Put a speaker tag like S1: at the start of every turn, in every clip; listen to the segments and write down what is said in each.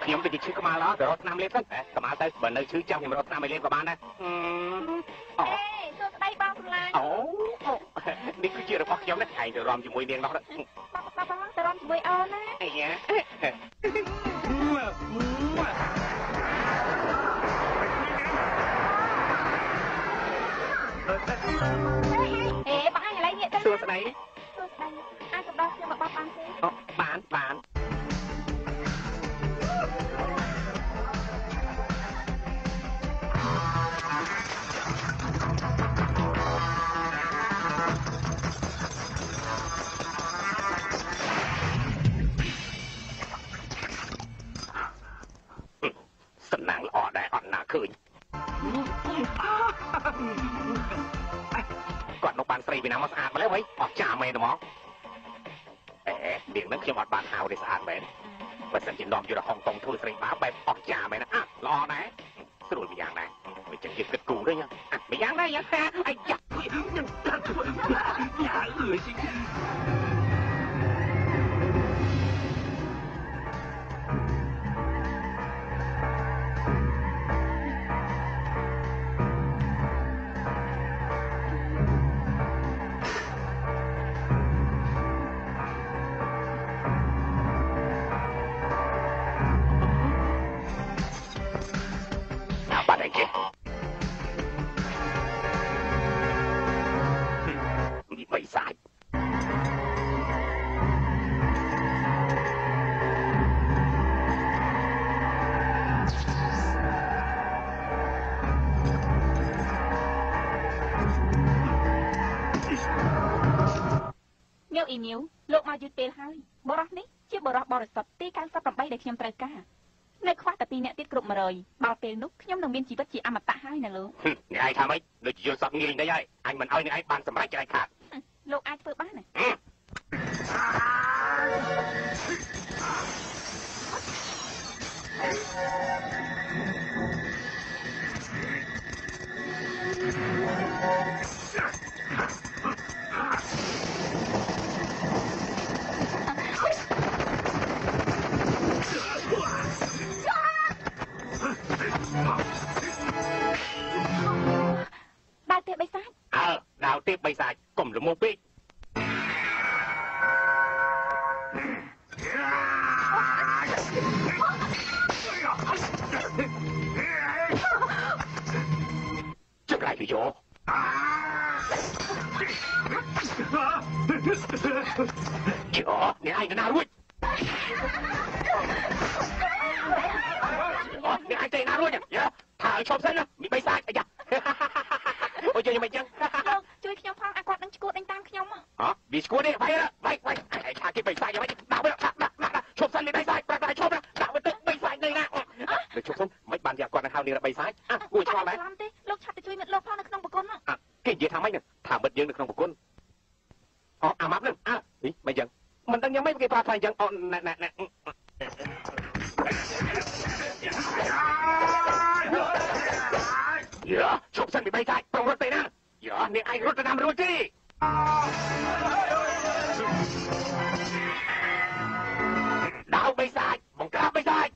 S1: ខ្ញុំទៅឈឺក្បាលអត់ទៅរត់ឆ្នាំលេបទៅក្បាលទៅបើនៅឈឺចាំខ្ញុំរត់ឆ្នាំឲ្យលេបក៏បានដែរអូ
S2: សួស្ដីបងស្លាញ់
S1: អូនេះគឺជារបស់ខ្ញុំណាឯងទៅរំជាមួយនាងនោះ
S2: បងទៅរំជាមួយអូនណា
S1: អីយ៉ា
S2: ហេបងឯងឥឡូវងាកទៅ
S1: សួស្ដី
S2: អាចកំដរខ្ញុំមកបោះបានទេ
S1: បានសំណាងល្អដែរអត់ណាឃើញគាត់នោះបានស្រីពីណាមកស្អាតមកแล้วហីអស់ចាមែនទេហ្មងនាងនឹងខ្ញុំអត់បានហៅទេស្អាតមែនបើសិនជានាំយកទៅហុងកុងធ្វើស្រីបាបែបអស់ចាមែនណាល្អដែរស្រួលម្យ៉ាងដែរមិនចឹងគិតគូទេម្យ៉ាងដែរអាយ៉ាខ្ញុំធ្វើយ៉ាអើយ
S2: អ៊ីញៀវលោកមកយឺតពេលហើយបរោះនេះជាបរោះបរិសុទ្ធទី98ដែលខ្ញុំត្រូវការនៅខ្វះតែ2នាក់ទៀតគ្រប់100ដល់ពេលនោះខ្ញុំនឹងមានជីវិតជាអមតៈហើយណាលោក
S1: អ្នកឯងថាម៉េចដូចជាយល់សពងាយនេះហើយអញមិនអោយអ្នកឯងបានសម្រេចច្រៃខាត
S2: លោកអាចធ្វើបានណាដាវទេបិសាច
S1: ដាវទេបិសាចកុំល្មមពេកចង្រៃទៅយកអ្នកឯងណារួចអ្នកឯងទេណារួចថាឲ្យឈប់សិនណាមានបិសាចអាយ៉ាអូយជួយមិនចឹង
S2: លោកជួយខ្ញុំផងអាគាត់នឹងឈួតដេញតាមខ្ញុំ
S1: វាឈួតទេបាយឯងថាគេបិសាចយ៉ាងម៉េចដាក់ឈប់សិននេះបិសាចប្រាប់ថាឈប់ដាក់ទៅបិសាចនេះណាទៅឈប់សិនមិនបានយ៉ាងគាត់នឹងហៅនាងបិសាចគួរឆ្ងល់ដែរ
S2: ទេលោកឆាប់ទៅជួយមិត្តលោកផងនៅក្នុងប្រគុណ
S1: គេនិយាយថាម៉េចថាមិត្តយើងនៅក្នុងប្រគុណអាម៉ាប់ហ្នឹងមិនចឹងមិនដឹងយ៉ាងម៉េចគេប្រាប់ថាយ៉ាងណែយ៉ាឈប់សិនពីបិសាចប្រងរត់ទៅណាយ៉ានាងឯងរត់ទៅតាមរួចទេដាវបិសាចបង្ក្រាបបិសាច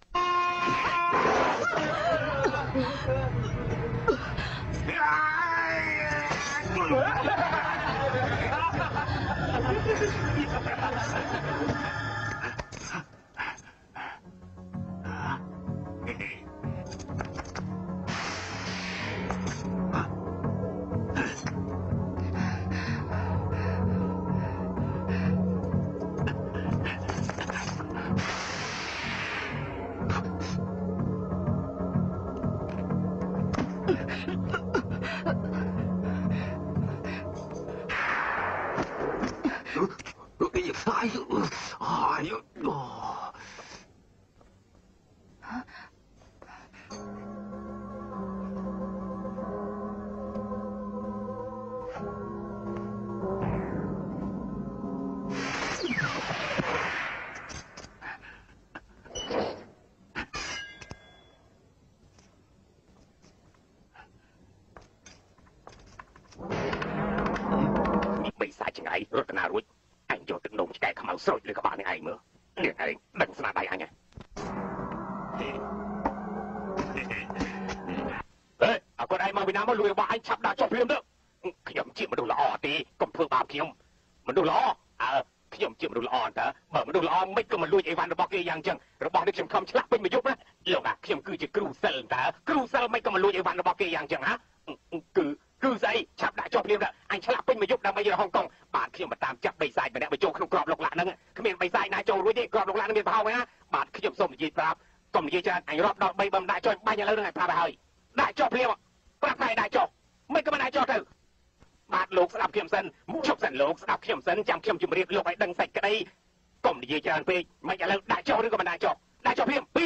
S1: រត់ណារួចអញយកទឹកនោមឆ្កែខ្មៅស្រោចលើក្បាលនឹងឯងមើលនាងឯងដឹងស្នាដៃអញเฮ้ยเอาคนไอ้มาวินามาลุยว่าไอ้ชับดาจบเพียมเด้อขยมจิ้มมาดูละอ่อตีก็เพื่อบาปขยมมันดูละอ่อขยมจิ้มมาดูละอ่อนเถอะเมื่อมันดูละอ่อนไม่ก็มันลุยไอ้วันระบอกยังจังระบอกได้ขยมคำฉลาดเป็นมายุบนะเดี๋ยวนะขยมคือจะครูเซลเถอะครูเซลไม่ก็มันลุยไอ้วันระบอกยังจังฮะคือใส่ชับดาจบเพียมเด้อไอ้ฉลาดเป็นมายุบดังมาอยู่ฮ่องกงบาดขยมมาตามจับใบไซไปเนี่ยไปโจกกรอบหลอกหลานนั่งขมิ้นใบไซนายโจรู้ดิกรอบหลอกหลานนั่งเป็นเผาไหมฮะบาดขยมส้มยีปราบก็มีจะไอ้รอบดอกใบบำได้จอยใบยังแล้วไงพาไปเฮ้ยได้จบเพียมปรับไปได้จบไม่ก็ไม่ได้จบเถอะบาดลูกสลับเข็มเส้นมุชบเส้นลูกสลับเข็มเส้นจำเข็มจุ่มเรียบลูกไอ้ดังใส่กระไดก็มีจะอันไปไม่จะแล้วได้จบหรือก็ไม่ได้จบได้จบเพียมปี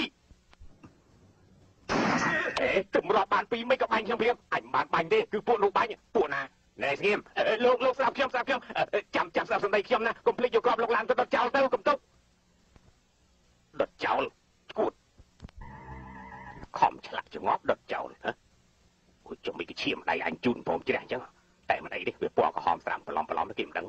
S1: จุ่มรอบบานปีไม่ก็ใบเข็มเพียมไอ้บานใบนี่คือปวดลูกใบเนี่ยปวดนะในเข็มลูกสลับเข็มสลับเข็มจำสลับสันใดเข็มนะก็พลิกอยู่กรอบลูกหลานตัวเจ้าเต้ากับตุ๊กดดเจ้ากูดขอมฉลาดจะงอบดดเจ้าฮะจะมีcái chiêm này anh chunผมจะได้จังแต่มันไอ้ดิเวียปอก็หอมสามปลอมแล้วกิมดัง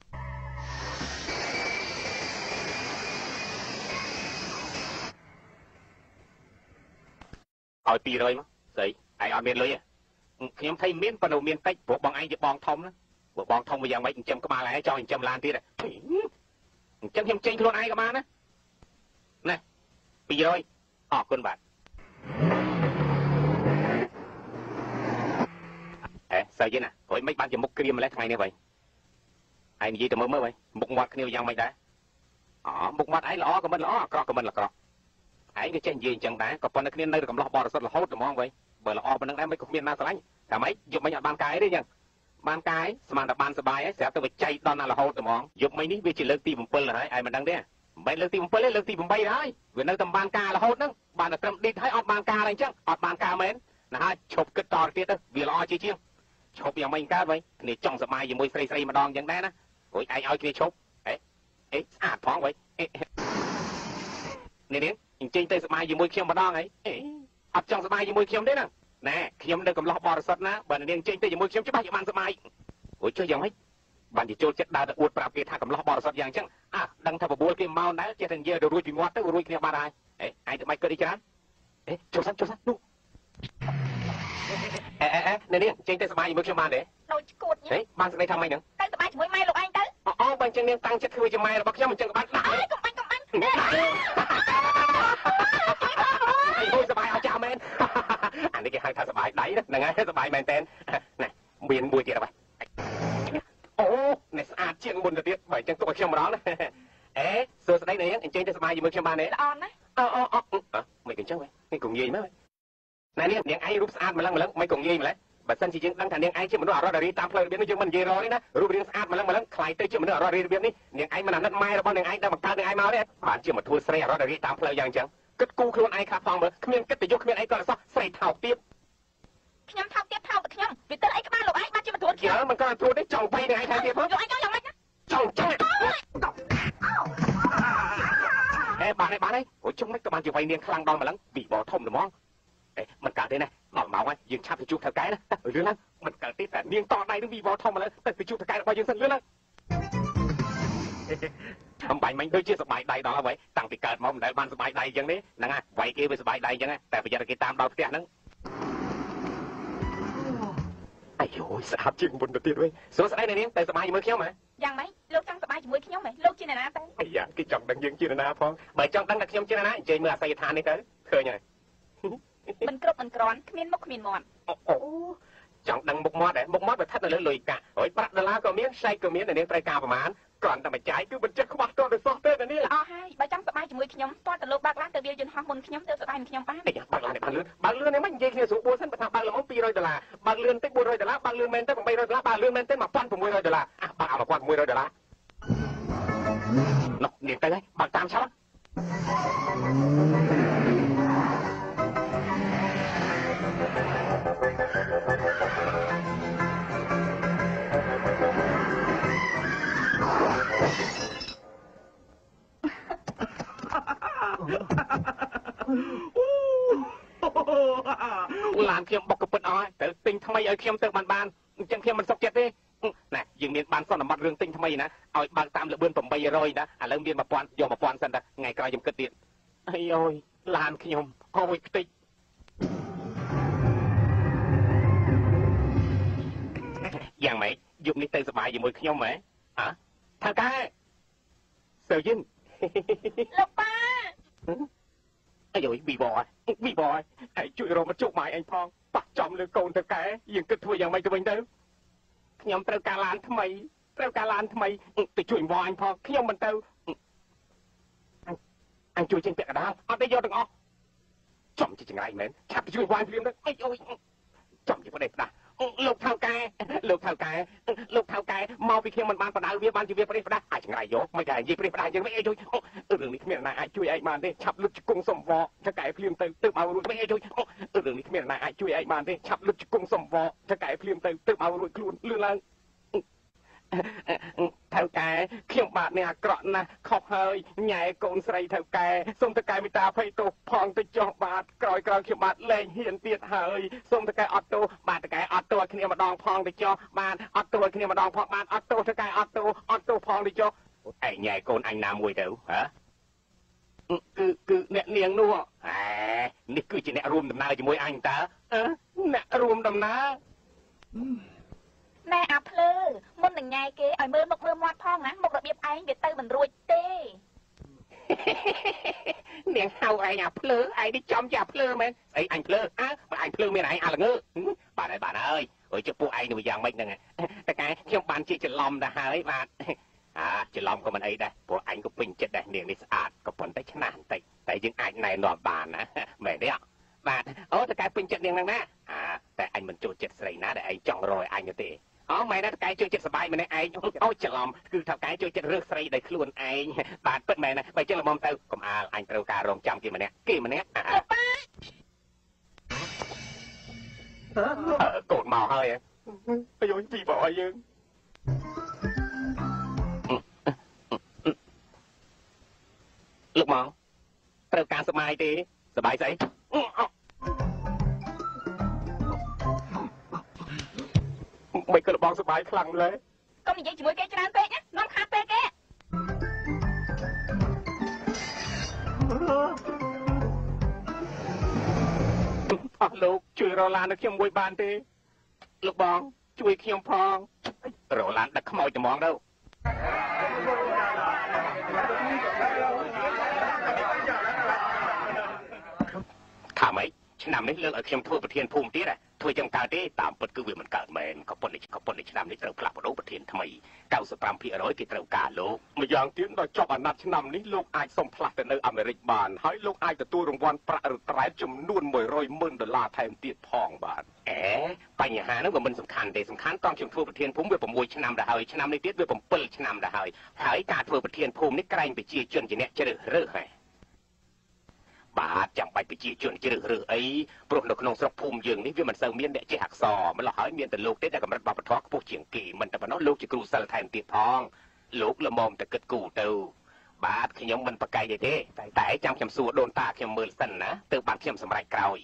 S1: เอาปีเลยมั้งสิไอ้เอาเมียนเลยខ្ញុំthấyមានប៉ុន្តែមានតិចព្រោះបងឯងជាបងធំណាព្រោះបងធំវាយ៉ាងម៉េចចិញ្ចឹមក្បាលឯងចង់ចិញ្ចឹមឡានទៀតអញ្ចឹងខ្ញុំចេញខ្លួនឯងក៏បានណាណា200អរគុណបាទsao vậy nè rồi mấy bạn chỉ múc kia mà lấy thằng này vậy ai gì tụi mới vậy múc mặt kia giang mày đã múc mặt ấy lõ của mình lõ cọ của mình là cọ ấy cái chuyện gì chẳng đã còn con kia nơi cầm lọ bò rất là hốt đúng không vậy bởi lọ bên đang mấy cục miền nam sánh cả mấy dùng mấy nhọn ban cái đấy nha ban cái mà là ban sờ bài ấy sẽ tôi phải chạy đòn là hốt đúng không dùng mấy ní vì chỉ lớn tim một phân là ai mà đang đấy mấy lớn tim một phân lấy lớn tim một bay đấy vì nơi tầm ban ca là hốt đó ban là tầm đi thấy ọt ban ca này chứ ọt ban ca mến là hai chụp cái trò kia đó vì lọ chi chiêngชบอย่างไม่กล้าไว้นี่จ้องสบายอยู่มวยใส่มาดองอย่างนั้นนะโอ้ยไอ้เอาขี้ชบสะอาดท้องไว้นี่จริงๆเตะสบายอยู่มวยเขียมมาดองไงอัดจ้องสบายอยู่มวยเขียมได้นะแน่เขียมเดินกับล้อบอลสัตว์นะบันนี่จริงๆเตะอยู่มวยเขียมจะไปอยู่มันสบายโอ้ยช่วยยังไงบันที่โจรจะด่าตะอวดปราบเกทักกับล้อบอลสัตว์อย่างเช่นดังทับบัวเกมเมานะเจตันเยอะเดี๋ยวรุยปีงวัดเดี๋ยวรุยเนี่ยมาได้ไอ้ทำไมเกิดอีกแล้วโจรสั้นดูนี่จริงแต่สบายอยู่เมื่อเช้ามาเด้โดนกดเนี่ยบ้านสักไหนทำไมหนึ่งแต่สบายจะไม่ไม่หรอกไอ้เต้บางจังเนี่ยตั้งจะคือจะไม่หรอกเช้ามันจังบ้านก็มันไอ้โวยสบายเอาจ้าแมนอันนี้แกให้ท่าสบายได้นะยังไงให้สบายแมนเต้นนี่เบียนบุยเตี๋ยไปโอ้ในสะอาดเชียงบนเตี๋ยใบจังตัวเชียงมาแล้วนะส่วนสักไหนเนี่ยจริงแต่สบายอยู่เมื่อเช้ามาเนี่ยอ่อนนะไม่กินเช้าไหมไม่กลุ่มยี่ไหมนายเนี่ยเนียงไอ้รูปสะอาดมาแล้วไม่กงยี่มาแล้วบัดสันจีจึงตั้งแต่เนียงไอ้เชื่อมันว่าอร่อยดีตามเพลินเบียนนี่จึงมันเยร้อยนะรูปเรียงสะอาดมาแล้วใครเตยเชื่อมันว่าอร่อยดีเบียนนี่เนียงไอ้มันนั่นไม่เราบ้านเนียงไอ้ได้บักตาเนียงไอ้มาเนี่ยบ้านเชื่อมันทั่วเสียอร่อยดีตามเพลินอย่างจังกึศกูครูไอ้ครับฟังเบอร์ขมิ้นกึศแต่ยุคขมิ้นไอ้ก็ซะใส่เท่าเตี้ยขยำเท่าเตี้ยเท่าแต่ขยำวิตเตอร์ไอ้ก็บ้านหลบไอ้บ้านเชื่อมันทั่วเขียวมันก็ทั่วได้จ่องไปเนียงไอ้ไทยเตี้ยเพิ่มไอ้ก็ยังไม่นะจ่องบ้านไอ้โอ้ยช่วงนั้นก็บ้านจะไปเนียงคลังดอนมาแล้วบีบบ่อท่อมหรือมองมันเกิดได้นะหมอกเมาไงยืนชับไปจุกทางไกลนะเรื่องนั้นมันเกิดที่แต่เนียงตอนไหนนึกมีบอลทอมมาแล้วแต่ไปจุกทางไกลไปยืนสั่นเรื่องนั้นทำใบมันด้วยเชื่อสบายใดดอกเอาไว้ตั้งแต่เกิดมามันได้บ้านสบายใดอย่างนี้นะไงไว้เกย์ไปสบายใดอย่างนี้แต่ไปยังไงตามดาวเตี้ยนั้นไอ้โหสะอาดจริงบนตัวเตี้ยด้วยส่วนสบายในนี้แต่สบายอยู่เมื่อเขี้ยวไหมยังไหมลูกจังสบายอยู่เมื่อเขี้ยวไหมลูกจีนนะแต่ไอ้ยาที่จังดังยังจีนนะพ้องใบจังดังดังเขี้ยวจีนนะเจมื่อใส่ทานนี่เต้เคยไงมันกรอบมันกรอนขมิ้นมุกขมิ้นมอนโอ้จังดังมุกมอดเด้มุกมอดแบบทัดเลยเลยกะโอ้ยปลาดลาก็เมี้ยใส่ก็เมี้ยในนี้รายการประมาณก่อนแต่มาจ่ายคือมันจะขวักตัวโดยซอฟต์แวร์นี่อ๋อให้ใบจังสบายจมูกขยมตอนแต่ลูกบากล้านแต่เบียร์จนห้องบนขยมเดือดสบายขยมป้าไอ้ยาบากล้านเนี่ยบางเรือนเนี่ยมันยังเนี่ยสูบบัวเส้นประทับบางเรือนมันปี$100บางเรือนเต็มบัว$100บางเรือนแมนเต็ม$100บางเรือนแมนเต็มมาปั้นผม$100บางเอามาปั้น$100เนาะเนี่ยไปเลยบางตามฉันหลานเขียมบอกกับเปิ้ลอ้อยแต่ติงทำไมไอ้เขียมเติมบานจังเขียมมันสกเจ็ดดิน่ะยังมีบานซ่อนมาเรื่องติงทำไมนะเอาบางตามเลือเบื้องผมใบรอยนะแล้วเบียนมาปอนยอมมาปอนสันนะไงกลายยมกระเตียนไอ้โอ้ยឡានខ្ញុំអុយខ្ទេចយ៉ាងម៉េចយុគនេះទៅសប្បាយជាមួយខ្ញុំហ៎ហ៎ថាកែសើយិន
S2: លោកប៉ា
S1: អាយវីបอยហើយជួយរកមកជុកម៉ាយអញផងប៉ះចំលើកូនទៅកែយើងគិតធ្វើយ៉ាងម៉េចទៅវិញទៅខ្ញុំត្រូវការឡានថ្មីទៅជួយវ៉ាអញផងខ្ញុំមិនទៅអញជួយចេញពាក់កណ្ដាលអត់ទេយកទាំងអស់ចំជាចង្រៃមែនឆាប់ទៅជួយវ៉ាភ្លាមទៅអីអូយចំជាប្រទេសផ្ដាស់លោកថៅកែមកពីខ្ញុំមិនបានបដៅវាបានជាវាប្រទេសផ្ដាស់អាចចង្រៃយកមិនដែរនិយាយប្រទេសផ្ដាស់យើងវិញអីជួយរឿងនេះគ្មានអ្នកអាចជួយឯងបានទេឆាប់លុតជង្គង់សំវកថៅកែភ្លាមទៅទៅឲ្យរួចវិញអីជួយរឿងនេះគ្មានអ្នកអាចជួយឯងបានទេឆាប់លុតជង្គង់សំវកថៅកែភ្លាមទៅទៅឲ្យរួចខ្លួនលឿនឡើងថៅកែខ្ញុំបាទនេះអាក្រក់ណាស់ខុសហើយញ៉ែកូនស្រីថៅកែសូមថៅកែមេត្តាភ័យទោសផងទៅចុះបាទក្រោយខ្ញុំបាទលែងហ៊ានទៀតហើយសូមថៅកែអត់ទោសបាទថៅកែអត់ទោសឲ្យគ្នាម្ដងផងទៅចុះបាទអត់ទោសឲ្យគ្នាម្ដងផងបាទអត់ទោសថៅកែអត់ទោសផងទៅចុះឯងញ៉ែកូនអញណាមួយទៅហ៎គឺអ្នកនាងនោះហេនេះគឺជាអ្នករួមដំណើរជាមួយអញតើអ្នករួមដំណើរ
S2: ណែអាភ្លើមុននឹងញ៉ែគេឲ្យមើលមុខមើលមាត់ផងណាមុខរបៀបឯងវាទៅមិនរួចទេ
S1: នាងហៅឯងអាភ្លើឯងនេះចំជាអាភ្លើមែនស្អីអញភ្លើបើអញភ្លើមានឯងអាល្ងើបាទហើយអើយជិះពួកឯងនឹងយ៉ាងម៉េចហ្នឹងតែកែខ្ញុំបានជាច្រឡំទៅហើយបាទច្រឡំក៏មិនអីដែរព្រោះអញក៏ពេញចិត្តដែរនាងនេះស្អាតក៏ប៉ុន្តែឆ្នាស់បន្តិចតែយើងអាចណែនាំបានណាមែនទេបាទអូតែកែពេញចិត្តនាងហ្នឹងណាតែអញមិនចូលចិត្តស្រីណាដែលឯងចង់រយអញទេមែនណាតកែជួយចិត្តសបាយម្នាក់ឯងអូច្រឡំគឺថាកែជួយចិត្តរើសស្រីដោយខ្លួនឯងបាទពិតមែនណាបើចឹងល្មមទៅកុំអាលអញត្រូវការរងចាំគេម្នាក់កូនមកហើយអាយុពីបងយើងលោកមកត្រូវការសបាយទេសបាយស្អីមិនក៏បងសបាយខ្លាំងលេ
S2: កុំនិយាយជាមួយគេច្រើនពេកណានាំខាតពេកគេ
S1: អស់លោកជួយរឡានឲ្យខ្ញុំមួយបានទេលោកបងជួយខ្ញុំផងរឡានដឹកខ្មោចត្មងទៅថាម៉េចឆ្នាំនេះលើកឲ្យខ្ញុំធ្វើប្រធានភូមិទៀតធ្វើចឹងកើតទេតាមពិតគឺវាមិនកើតមែនក៏ប៉ុន្តែឆ្នាំនេះត្រូវផ្លាស់ប្ដូរប្រធានថ្មី 95% គេត្រូវការលោកម្យ៉ាងទៀតដល់ចប់អាណត្តិឆ្នាំនេះលោកអាចសុំផ្លាស់ទៅនៅអាមេរិកបានហើយលោកអាចទទួលរង្វាន់ប្រាក់ឬត្រែតចំនួន$100,000ថែមទៀតផងបាទបញ្ហាហ្នឹងវាមិនសំខាន់ទេសំខាន់តង់ខ្ញុំធ្វើប្រធានភូមិវា6ឆ្នាំទៅហើយឆ្នាំនេះទៀតវា7ឆ្នាំទៅហើយការធ្វើប្រធានភូមិនេះក្រែងប្រជាជនជាអ្នកជ្រើសរើសហើយបាទចាំបាច់ប្រជាជនជ្រើសរើសអីព្រោះនៅក្នុងស្រុកភូមិយើងនេះវាមិនសូវមានអ្នកចេះអក្សរម្ល៉េះហើយមានតែលោកទេដែលកម្រិតវប្បធម៌ខ្ពស់ជាងគេមិនតែប៉ុណ្ណោះលោកជាគ្រូសិលថែមទៀតផងលោកល្មមតែគិតគូរទៅបាទខ្ញុំមិនប្រកែកអីទេតែចាំខ្ញុំសួរដូនតាខ្ញុំមើលសិនណាទៅបានខ្ញុំសម្រេចក្រោយ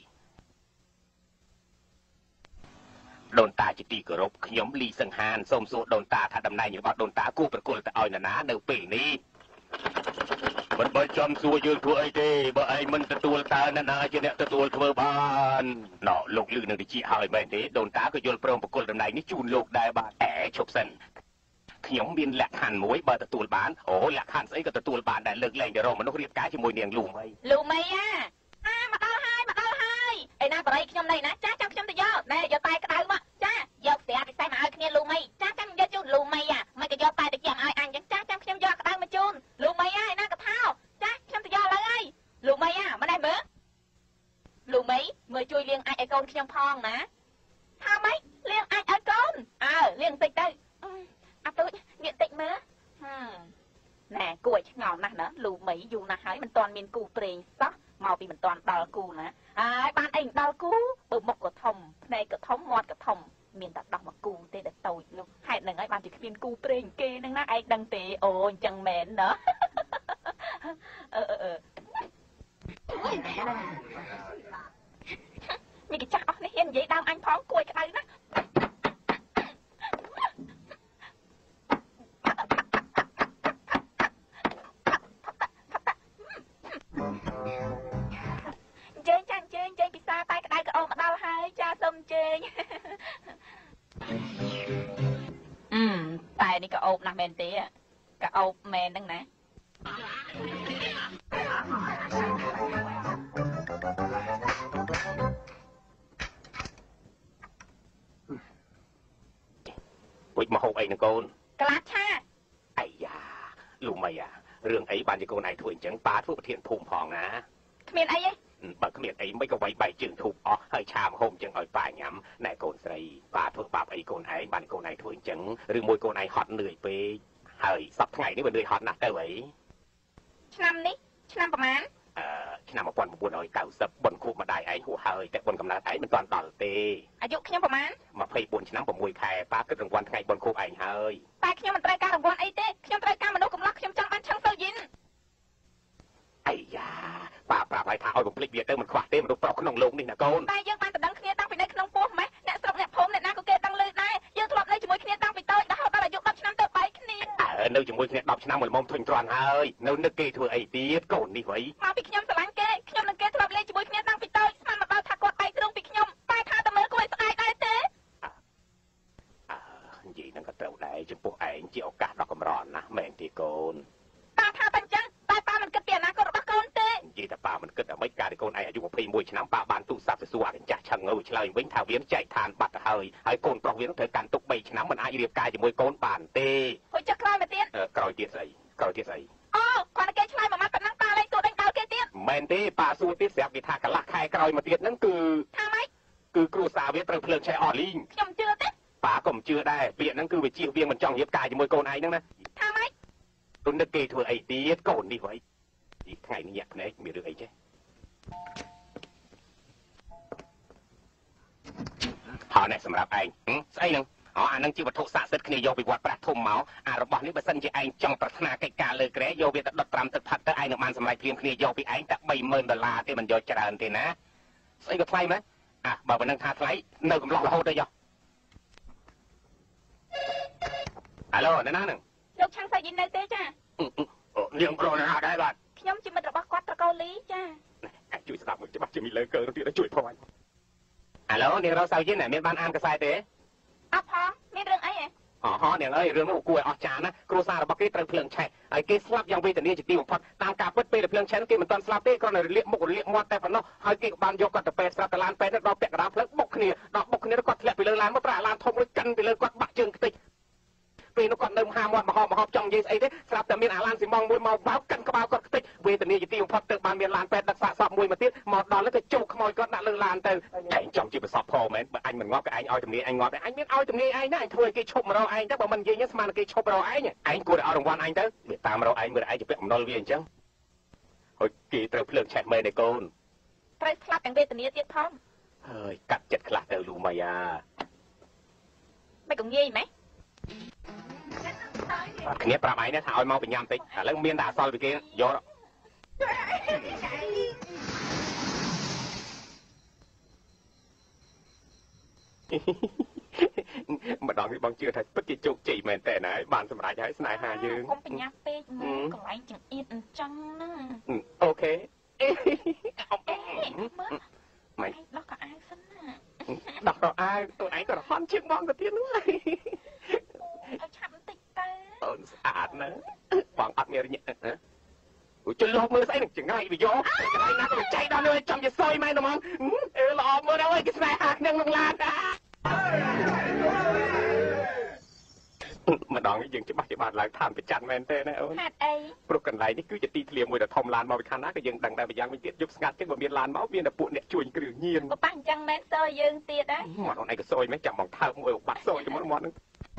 S1: ដូនតាជាទីគោរពខ្ញុំលីសង្ហានសូមសួរដូនតាថាតំណែងរបស់ដូនតាគូប្រគល់ទៅឲ្យនរណានៅពេលនេះមិនបើចំសួរយើងធ្វើអីទេបើឯងមិនទទួលតើណាជាអ្នកទទួលធ្វើបានណ៎លោកលឺនឹងតិចហើយមែនទេដូនតាក៏យល់ព្រមប្រគល់តំណែងនេះជូនលោកដែរបាទឈប់សិនខ្ញុំមានលក្ខខណ្ឌមួយបើទទួលបានលក្ខខណ្ឌស្អីក៏ទទួលបានដែរលើកលែងទៅរកមនុស្សរៀបការជាមួយនាងលូមី
S2: មកដល់ហើយឯណាបរិយខ្ញុំនេះណាចាចាំខ្ញុំទៅយកណែយកតែក្តៅមកចាយកស្ទះពិសេសមកឲ្យគ្នាលូមីចាចាំយកជូនលូមីមិនក៏យកតែតិចមកឲ្យអញចឹងចាចាំខ្ញុំយកក្តៅមកជូនលូមីឯណាក៏ថោចាខ្ញុំទៅយកឡើយហើយលូមីមិនដែរមើលលូមីមើលជួយលាងអាចឲ្យកូនខ្ញុំផងណាថាម៉េចលាងអាចឲ្យកូនលាងតិចទៅអាទូចងាកតិចមើលណែគួរឲ្យឆ្ងល់ណាស់ណាលូមីយូរណាស់ហើយមិនទាន់មានគូព្រេងសោះមកពីមិនទាន់ដល់គូណាហើយបានអីដល់គូបើមុខក៏ធំភ្នែកក៏ធំមាត់ក៏ធំមានតែដោះមកគូទេដែលតូចនោះហេតុហ្នឹងហើយបានជាគ្មានគូព្រេងគេហ្នឹងណាឯងដឹងទេអូអញ្ចឹងមែនណាមីកចាស់អស់នេះហ៊ាននិយាយដើមអញផងគួយក្តៅណានេះក៏អូបណាស់មែនទេក៏អូបមែនហ្នឹងណា
S1: ពុជមកហូបអីនឹងកូនក
S2: ន្លះឆា
S1: អាយ៉ាលូមីអារឿងអីបានជាកូនឯងធ្វើអញ្ចឹងប៉ាធ្វើប្រធានភូមិផងណា
S2: គ្មានអីទេ
S1: បើគ្មានអីមិនក៏វាយបែកជើងធូបអស់ហើយឆាមហូបអញ្ចឹងឲ្យប៉ាញ៉ាំណែកូនស្រីប៉ាធ្វើបាបអីកូនឯងបានកូនឯងធ្វើអញ្ចឹងឬមួយកូនឯងហត់នឿយពេកហើយសប្តាហ៍ថ្ងៃនេះវានឿយហត់ណាស់ទៅអី
S2: ឆ្នាំនេះឆ្នាំប្រហែល
S1: ឆ្នាំ1990បុណ្យខួបម្ដាយឯងហួសហើយតែបុណ្យកំណើតឯងមិនទាន់ដល់ទេ
S2: អាយុខ្ញុំប្រហែល
S1: 24ឆ្នាំ6ខែប៉ាគិតរង្វាន់ថ្ងៃបុណ្យខួបឯងហើយ
S2: តែខ្ញុំមិនត្រូវការរង្វាន់អីទេខ្ញុំត្រូវការមនុស្សកំឡោះខ្ញុំចង់បានឆឹងសូយិន
S1: អាយ៉ាប៉ាប្រាប់ឲ្យថាឲ្យបំភ្លេចវាទៅមិនខ្វះទេមនុស្សប្រុសក្នុងលោកនេះណាកូន
S2: តែយើងបានដឹងគ្នាតាំងពីនៅក្នុងពោះម៉េះអ្នកស្រុកអ្នកភូមិអ្នកណាក៏គេដឹងឮដែរយើងធ្លាប់នៅជាមួយគ្នាតាំងពីតូចរហូតដល់អាយុ10ឆ្នាំទៅបែកគ្នា
S1: នៅជាមួយគ្នា10ឆ្នាំមកល្មមធុញទ្រាន់ហើយនៅនឹកគេធ្វើអីទៀតកូននេះវ៉ៃ
S2: មកពីខ្ញុំស្រឡាញ់គេខ្ញុំនឹងគេធ្លាប់លេងជាមួយគ្នាតាំងពីតូចស្មានមកដល់ថាគាត់បែកទ្រង់ពីខ្ញុំតែថាតើមើលគួរឲ្យស្ដាយដែរទេ
S1: និយាយនឹងក៏ត្រូវដែរចំពោះឯងជាឱកាសដ៏កម្រណាស់មែនទេកូន
S2: ប៉ាថាតែអញ្ចឹងតែប៉ាមិនគិតពីអនាគតរបស់កូនទេ
S1: និយាយតែប៉ាមិនគិតអ្វីកាលកូនឯងអាយុ21ឆ្នាំប៉ាបានទូរស័ព្ទទៅសួរអាកញ្ចាស់ឆឹងទៅឆ្លើយវិញថាវាចែកឋានបាត់ទៅហើយកូនប្រុសវាត្រូវកាន់ទុក3ឆ្នាំមិនអាចរៀបការជាមួយកូនបានទេ
S2: ហុយចុះក្រោយមកទៀត
S1: ក្រោយទៀតស្អីក្រោយទៀតស្អី
S2: អូគាត់គេឆ្លើយមួយម៉ាត់ប៉ុណ្ណឹងប៉ាលេងទូដេញដល់គេទៀត
S1: មែនទេប៉ាសួរទៀតស្រាប់គេថាកន្លះខែក្រោយមកទៀតហ្នឹងគឺ
S2: ថាម៉េច
S1: គឺគ្រួសារវាត្រូវភ្លើងឆេះអស់លីង
S2: ខ្ញុំជឿទេ
S1: ប៉ាក៏មិនជឿដែរពាក្យហ្នឹងគឺវាជៀសវាងមិនចង់រៀបការជាមួយកូនឯងហ្នឹងណា
S2: ថាម៉េច
S1: ទុននឹកគេធ្វើអីទៀតកូននេះវ៉ៃថ្ងៃនេះញាក់ភ្នែកមានរឿងអីចេះហើយនេះសម្រាប់ឯងស្អីហ្នឹងអានឹងជាវត្ថុស័ក្តិសិទ្ធិគ្នាយកពីវត្តប្រាក់ធំមករបស់នេះបើសិនជាឯងចង់ប្រាថ្នាកិច្ចការលើក្រែយកវាទៅដុតត្រាំទឹកផឹកទៅឯងនឹងបានសម្រេចព្រាមគ្នាយកពីឯងតែ$30,000ទេមិនយកច្រើនទេណាស្អីក៏ថ្លៃមែនបើប៉ុណ្ណឹងថាថ្លៃនៅកំឡោះរហូតទៅយកហៅឡូអ្នកណាហ្នឹង
S2: លោកឆាំងសាយិននៅទេចា
S1: នាងប្រុសណាដែរបាទ
S2: ខ្ញុំជាមិត្តរបស់គាត់ត្រកូលលីចា
S1: អាចជួយស្ដាប់មួយច្បាស់ជាមីលើកើទៀតជួយផងហៅឡូនាងរស់សាយិនមានបានអានកសែតទេ
S2: អត់ផងមានរឿងអីហ៎
S1: នាងអើយរឿងនោះគួរឲ្យអស្ចារ្យណាគ្រួសាររបស់គេត្រូវភ្លើងឆេះហើយគេស្លាប់យ៉ាងវេទនាជាទីបំផុតតាមការពិតពេលដែលភ្លើងឆេះគេមិនទាន់ស្លាប់ទេគ្រាន់តែរលាកមុខរលាកមាត់តែប៉ុណ្ណោះហើយគេក៏បានយកគាត់ទៅពេទ្យស្រាប់តែឡានពេទ្យដល់ពាក់កណ្ដាលភ្លើងបុកគ្នាដល់បុកគ្នាគាត់ធ្លាក់ពីលើឡានមកប្រាក់ឡានធំមួយកិនពីលើគាត់បាក់ជើងខ្ទេចពេលនោះគាត់នៅមហាមាត់មហោបចង់និយាយស្អីទេស្រាប់តែមានអាឡានស៊ីម៉ងមួយមកបោកកិនក្បាលគាត់ខ្ទេចវេទនាជាទីបំផុតទៅបានមានឡានពេទ្យដឹកសាកសពមួយមកទៀតមកដល់ទៅជោគខ្មោចគាត់ដាក់លើឡានទៅឯងចង់ជាប្រសពផងមែនបើអញមិនងាប់ក៏ឯងឲ្យទំនាយអញងាប់ដែរអញមានឲ្យទំនាយឯងណាអញធ្វើឲ្យគេឈប់មករកឯងទៅបើមិននិយាយស្មានគេឈប់រកឯងឯងគួរតែឲ្យរង្វាន់អញទៅវាតាមរកឯងមើលឯងជាពាក់អំណុលវាអញ្ចឹងហើយគេត្រូវភ្លើងឆេះមែនទេកូន
S2: ត្រូវស្លាប់ទាំងវេទនាទៀតផង
S1: ហើយកាត់ចិត្តខ្លះទៅលូម៉ៃអា
S2: មិនក៏ងាយម៉េច
S1: គ្នាប្រាប់ឯងថាឲ្យមកបញ្ញាំតិចឥឡូវមានតែអសល់ពីគេយកម្ដងនេះបងជឿថាពិតជាជោគជ័យមែនតើណាបានសម្រេចហើយស្នេហាយើង
S2: កុំបញ្ញាពេកមកកន្លែងចង្អៀតអញ្ចឹងណា
S1: អូខេ
S2: ម៉េចដោះកៅអៅសិនណា
S1: ដោះកៅអៅខ្លួនឯងក៏រហន់ជាងបងទៅទៀតនោះហើយ
S2: ឲ្យឆាប់បន្តិចទៅ
S1: អូនស្អាតណាស់បងអត់មានរញ៉ាជិះលោកមើលស្អីនឹងចង្រៃវាយកចង្រៃណាក៏ចៃដល់លើចំជាសុយមែនហ្មងល្អមើលដល់អីគេស្នេហាគ្នាក្នុងឡានម្ដងនេះយើងច្បាស់ជាបានឡើងឋានប្រច័ណ្ឌមែនទេណាអូន
S2: ហេតុអី
S1: ព្រោះកន្លែងនេះគឺជាទីធ្លាមួយដ៏ធំឡានមកពីខាងណាក៏យើងដឹងដែរម្យ៉ាងវិញទៀតយប់ស្ងាត់ទៀតបើមានឡានមកមានតែពួកអ្នកជួយគ្រឿងញៀន
S2: ប៉ប៉ាអញ្ចឹងមែនសើយើងទៀតហ៎
S1: មកអូនឯងក៏សុយមែនចាំបងថើបមួយបាត់សុយទៅមកហ្នឹង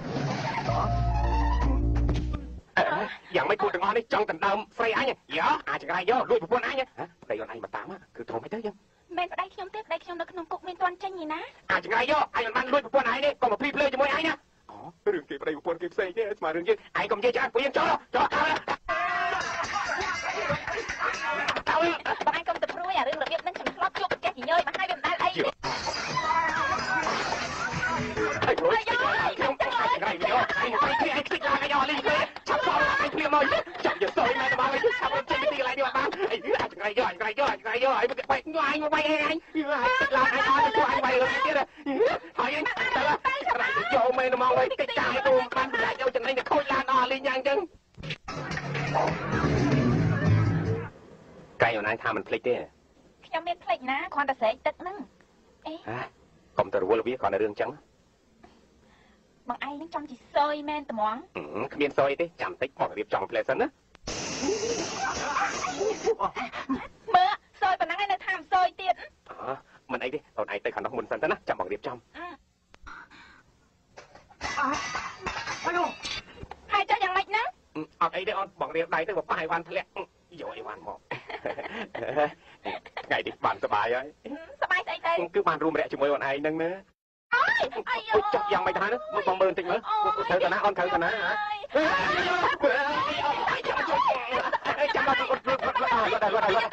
S1: យ៉ាងមិនគួរទាំងអស់នេះចង់ដណ្ដើមស្រីអញយោអាចចង្រៃយកលួចប្រពន្ធអញប្តីអូនអញមកតាមគឺធំអីទៅយើង
S2: មែនប្តីខ្ញុំទេប្តីខ្ញុំនៅក្នុងគុកមានទាន់ចេញឯណា
S1: អាចចង្រៃយកអញមិនបានលួចប្រពន្ធអញទេកុំមកភីភ្លើជាមួយអញណារឿងគេប្តីប្រពន្ធគេផ្សេងទេស្មើរឿងយើងឯងកុំនិយាយច្រើនពួកយើងចូល
S2: បងឯងកុំទៅព្រួយអារឿងរបៀបហ្នឹងខ្ញុំធ្លាប់ជួបប្រទេសញយមកហើយវាមិនដែលអីទេ
S1: ខ្ញុំចង់ចង្រៃយកឯងទៅគ្នាឯងខ្ទេចឡើងឯងអស់លីទេឆាប់សល់ឯងភ្លាមមកចាំយកសុយមែនបងឯងឆាប់ចេញពីទីកន្លែងនេះបានអីអាចចង្រៃយកឯងបែកឡាយមកបែកឯងខ្ទេចឡើងឯងអស់ទៅអញបែកទៀតហើយឯងទៅចង្រៃយកមែនមកវិញកិច្ចការទៅបានដាក់យកចង្រៃទៅខលេងយ៉ាងចឹងកែអូនឯងថាមិនភ្លេចទេ
S2: ខ្ញុំមានភ្លេចណាគ្រាន់តែស្រែកទឹកហ្នឹងអេ
S1: កុំទៅរវល់វាគ្រាន់តែរឿងចឹង
S2: បងឯងនឹងចង់ជីសយមែនត្មង
S1: គ្មានសយទេចាំតិចមករៀបចំផ្លែសិនណា
S2: មើលសយប៉ុណ្ណឹងឯងនៅថាមិនសយទៀត
S1: មិនអីទេអូនឯងទៅខាងនោះមុនសិនទៅណាចាំមករៀបចំ
S2: ហើយចុះយ៉ាងម៉េចហ្នឹង
S1: អត់អីទេអូនបងរៀបដៃទៅបប៉ាអីវ៉ាន់ធ្លាក់យកអីវ៉ាន់មកថ្ងៃនេះបានសុបាយហើយ
S2: សុបាយស្អីទៅ
S1: គឺបានរួមរយៈជាមួយអូនឯងហ្នឹងណាអូយចុះយ៉ាងម៉េចទៅមើលបងមើលបន្តិចមើលត្រូវទៅណាអូនត្រូវទៅណាចាំមកអត់ព្រឹកអត់
S2: អូយទៅអាវ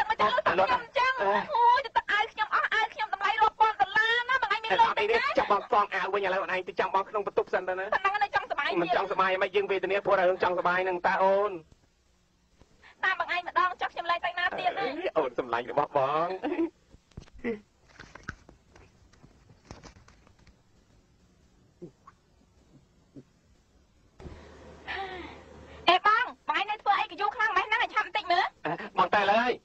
S2: ខ្ញុំអស់អាវខ្ញុំតម្លៃរាប់ពាន់ដុល្លារណាបងឯងមានលុយ
S1: អីទេចាំបងសងអាវវិញឥឡូវអូនឯងទៅចាំបងក្នុងបន្ទប់សិនទៅណា
S2: ហ្នឹងនៅចង់សុបាយ
S1: មិនចង់សុបាយមិនយើងវេទនាព្រោះរឿងចង់សុបាយនឹងតាអូន
S2: តាមបងឯងម្ដងចុះខ្ញុំឡើងទៅណាទៀត
S1: អូនសម្លាញ់របស់បង
S2: អេបងឯងនៅធ្វើអីកយូខ្លាំងម៉េចហ្នឹងឲ្យឆាប់បន្តិចមើល
S1: បងតែឡើយ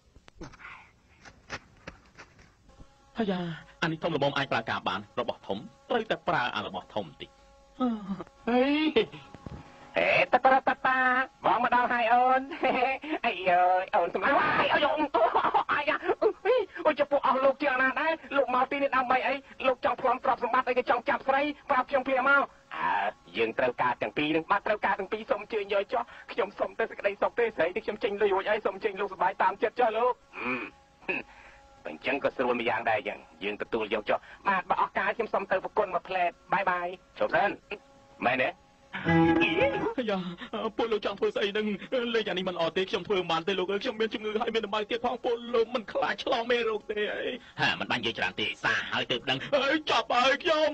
S3: ហើយអានេះធំល្មមអាចប្រើការបានរបស់ធំត្រូវតែប្រើអារបស់ធំតិច
S1: ហេតាតាបងមកដល់ហើយអូនអីអើយអូនសម្រាប់អីអូយអូយជពួកអស់លោកជាណាដែរលោកមកទីនេះដើម្បីអីលោកចង់ផ្លន់ទ្រព្យសម្បត្តិអីក៏ចង់ចាប់ស្រីប្រាប់ខ្ញុំព្រាមកយើងត្រូវការទាំងពីរនឹងបាត់ត្រូវការទាំងពីរសូមជឿយកចុះខ្ញុំសូមទៅសេចក្តីសុខទេស្រីនេះខ្ញុំចេញលុយរួចហើយសូមចេញលោកសុបាយតាមចិត្តចុះលោកអញ្ចឹងក៏ស្រួលមួយយ៉ាងដែរយ៉ាងយើងទទួលយកចុះបាទបើអស់ការខ្ញុំសូមទៅប្រគុណមួយផ្លែតបាយបាយជប់សិនមែនទេ
S3: យ៉ាពលលោកចង់ធ្វើស្អីនឹងលេខអានេះមិនអត់ទេខ្ញុំធ្វើមិនបានទេលោកអើយខ្ញុំមានជំងឺហើយមានដំបៅទៀតផងពលលោកមិនខ្លាចឆ្លងមេរោគទេអីហាមិនបាញ់និយាយច្រើនទេសាហើយទៅដឹងអើយចាប់ហើយខ្ញុំ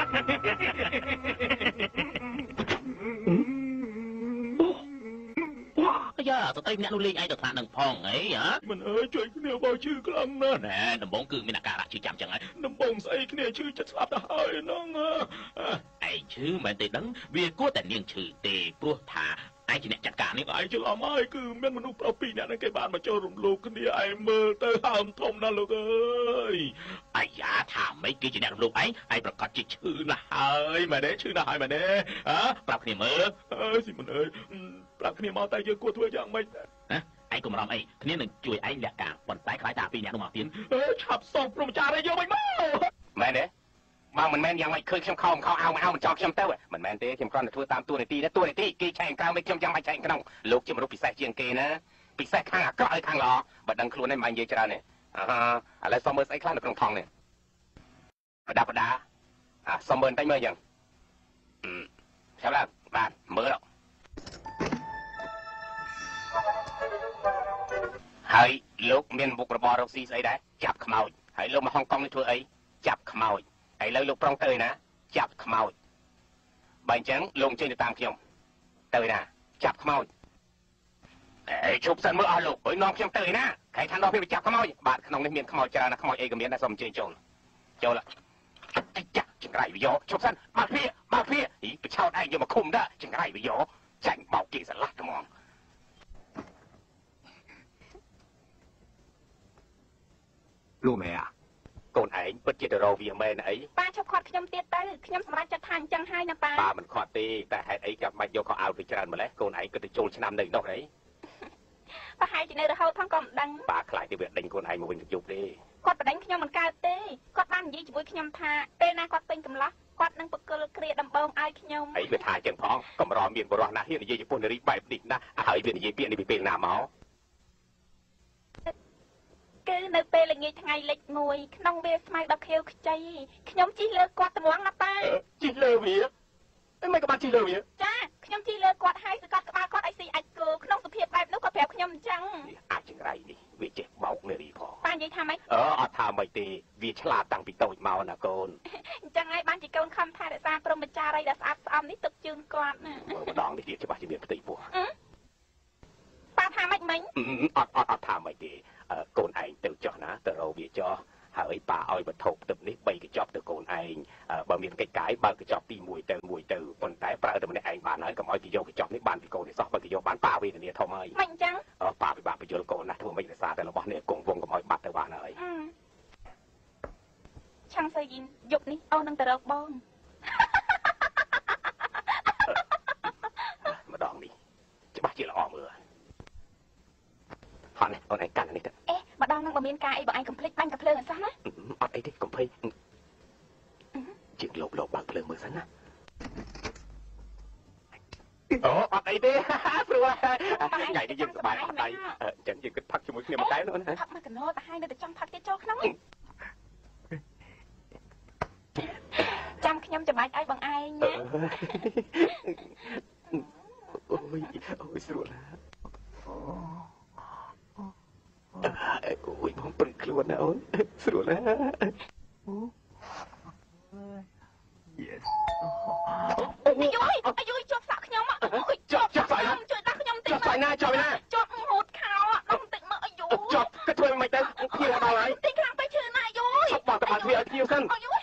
S3: យ៉ាស្ត្រីម្នាក់នោះលេងឯងទៅថ្នាក់នឹងផងអីហ៎មិនអើយជួយគ្នាបើឈឺខ្លាំងណាស់ណែដំបងគឺមានអាការៈឈឺចាំចឹងហើយដំបងស្អីគ្នាឈឺចិត្តស្លាប់ទៅហើយហ្នឹងឯងឈឺមិនទេដឹងវាគួរតែនាងឈឺទេព្រោះថាឯងជាអ្នកចាត់ការនេះឯងច្រឡំហើយគឺមានមនុស្សប្រុសពីរនាក់ហ្នឹងគេបានមកចូលរំលោភគ្នាឯងមើលទៅហើមធំណាស់លោកអើយអាយ៉ាថាម៉េចគេជាអ្នករំលោភឯងប្រកាសជាឈឺណាស់ហើយមែនទេឈឺណាស់ហើយមែនទេប្រាប់គ្នាមើលអើយស៊ីមិនអើយប្រាប់គ្នាមកតែយើងគួរធ្វើយ៉ាងម៉េចណាឯងកុំរំអីគ្នានឹងជួយឯងលាក់ការប៉ុន្តែខ្លាចថាពីរអ្នកនោះមកទៀតឆាប់សងព្រមចារយកមិនមក
S1: មែនទេមកមិនមែនយ៉ាងម៉េចឃើញខ្ញុំខំអោមិនចង់ខ្ញុំទៅមិនមែនទេខ្ញុំគ្រាន់តែធ្វើតាមតួនាទីណាតួនាទីគេចែកក្រៅមិនខ្ញុំយ៉ាងម៉េចចែកក្នុងលោកជាមនុស្សពិសេសជាងគេណាពិសេសខាងអាក្រក់ឲ្យខាងល្អបើដឹងខ្លួននេះមិននិយាយច្រើនទេឥឡូវសុំមើលស្អីខ្លះនៅក្នុងថងនេះបដាសុំមើលបន្តិចមើលយ៉ាងចាំឡើងបាទមើលហើយលោកមានមុខរបររកស៊ីស្អីដែរចាប់ខ្មោចហើយលោកមកហុងកុងនេះធ្វើអីចាប់ខ្មោចឥឡូវលោកប្រុងទៅណាចាប់ខ្មោចបើអញ្ចឹងលោកចេញទៅតាមខ្ញុំទៅណាចាប់ខ្មោចជប់សិនមើលអស់លោកអើយនាំខ្ញុំទៅណាខែខាងនោះវាចាប់ខ្មោចបាទក្នុងនេះមានខ្មោចច្រើនណាស់ខ្មោចអីក៏មានដែរសូមអញ្ជើញចូលអីចាស់ចង្រៃវាយកជប់សិនបើកភៀបឆោតឯងយកមកឃុំដែរចង្រៃវាយកចាញ់បោកគេស្រឡះត្មងលោកម៉ែកូនឯងពិតជាទៅរកវាមែនអី
S2: ប៉ាឈប់ខាត់ខ្ញុំទៀតទៅខ្ញុំសម្រេចចិត្តថាអញ្ចឹងហើយណាប៉ា
S1: មិនខាត់ទេតែហេតុអីចាំបាច់យកខោអាវទៅច្រើនម្លេះកូនឯងគិតទៅចូលឆ្នាំនៅនោះអី
S2: ប្រហែលជានៅរហូតផងក៏មិនដឹង
S1: ប៉ាខ្លាចទៅវាដេញកូនឯងមកវិញទៅជប់ទេ
S2: គាត់បដិញខ្ញុំមិនកើតទេគាត់បាននិយាយជាមួយខ្ញុំថាពេលណាគាត់ពេញកំឡោះគាត់នឹងបកគលគ្រាដំបងឲ្យខ្ញុំ
S1: អីវាថាអញ្ចឹងផងកំរមានបរោះណាស់ហ៊ាននិយាយចំពោះនារីបែបនេះណាហើយវានិយាយពាក្យនេះពីពេលណាមក
S2: គឺនៅពេលល្ងាចថ្ងៃលិចមួយក្នុងវាស្មៅដល់ខៀវខ្ចីខ្ញុំជិះលើគាត់ត្មងណាប៉ា
S1: ជិះលើវាអីមិនក៏បានជិះលើវា
S2: ចាខ្ញុំជិះលើគាត់ហើយស្កាត់ក្បាលគាត់ឲ្យស៊ីអាចគោក្នុងសភាពបែបនោះគាត់ប្រាប់ខ្ញុំអញ្ចឹង
S1: អាចចង្រៃនេះវាចេះបោកនារីផង
S2: ប៉ានិយាយថាម៉េច
S1: អត់ថាម៉េចទេវាឆ្លាតតាំងពីតូចមកណាកូន
S2: អញ្ចឹងហើយបានជាកូនខំថែរក្សាព្រមចារីដែលស្អាតស្អំនេះទុកជូនគាត់ណា
S1: ម្ដងនេះទៀតច្បាស់ជាមានផ្ទៃពោះ
S2: ប៉ាថាម៉េចមិញ
S1: អត់ថាម៉េចទេកូនឯងទៅចុះណាទៅរកវាចុះហើយប៉ាឲ្យវត្ថុទឹកនេះ3កញ្ចប់ទៅកូនឯងបើមានកិច្ចការបើកញ្ចប់ទី1ទៅប៉ុន្តែប្រើតែម្នាក់ឯងបានហើយកុំឲ្យឲ្យគេយកកញ្ចក់នេះបានពីកូននេះសោះបើគេយកបានប៉ាវេទនាធំហើយ
S2: មិនអញ្ចឹង
S1: ប៉ាពិបាកបញ្យល់កូនណាធ្វើមិនរសារតែរបស់នេះគង់វងកុំឲ្យបាត់ទៅបានហើយ
S2: ឆាំងសៃយីនយប់នេះអូននឹងទៅរកបង
S1: ម្ដងនេះច្បាស់ជាល្អមើលហត់នេះអូនឯងកាន់នេះទៅ
S2: អេម្ដងនឹងបើមានការអីបងឯងកុំភ្លេចបាញ់កាភ្លើងអត់សោះណា
S1: អត់អីទេកុំភ័យជាងលោកបើកភ្លើងមើលសិនណាអូអត់អីទេព្រោះថ្ងៃនេះយើងសប្បាយអត់ដៃអញ្ចឹងយើងគិតផឹកជាមួយគ្នាមកដែរនោះណា
S2: ផឹកមកកណោទៅហើយនៅតែចង់ផឹកទៀតចូលក្នុងចាំខ្ញុំចាំបាច់ឲ្យបងឯងណា
S1: អូយស្រួលណាអូយបងព្រឹកខ្លួនណាអូនស្រួលណា
S2: Yes អាយុជាប់សាក់ខ្ញុំ
S1: ជាប់ស្អី
S2: ជួយដាក់ខ្ញុំតិច
S1: ជាប់ស្អីណាជាប់ណា
S2: ជាប់ហូតខោដល់តិចមកអាយុ
S1: ជាប់ក៏ធ្វើមិនទៅភៀវដល់ហើយ
S2: តិចខ្លាំងទៅឈឺណាអាយុ
S1: បងតបានភៀវឲ្យភៀវសិន
S2: អាយុ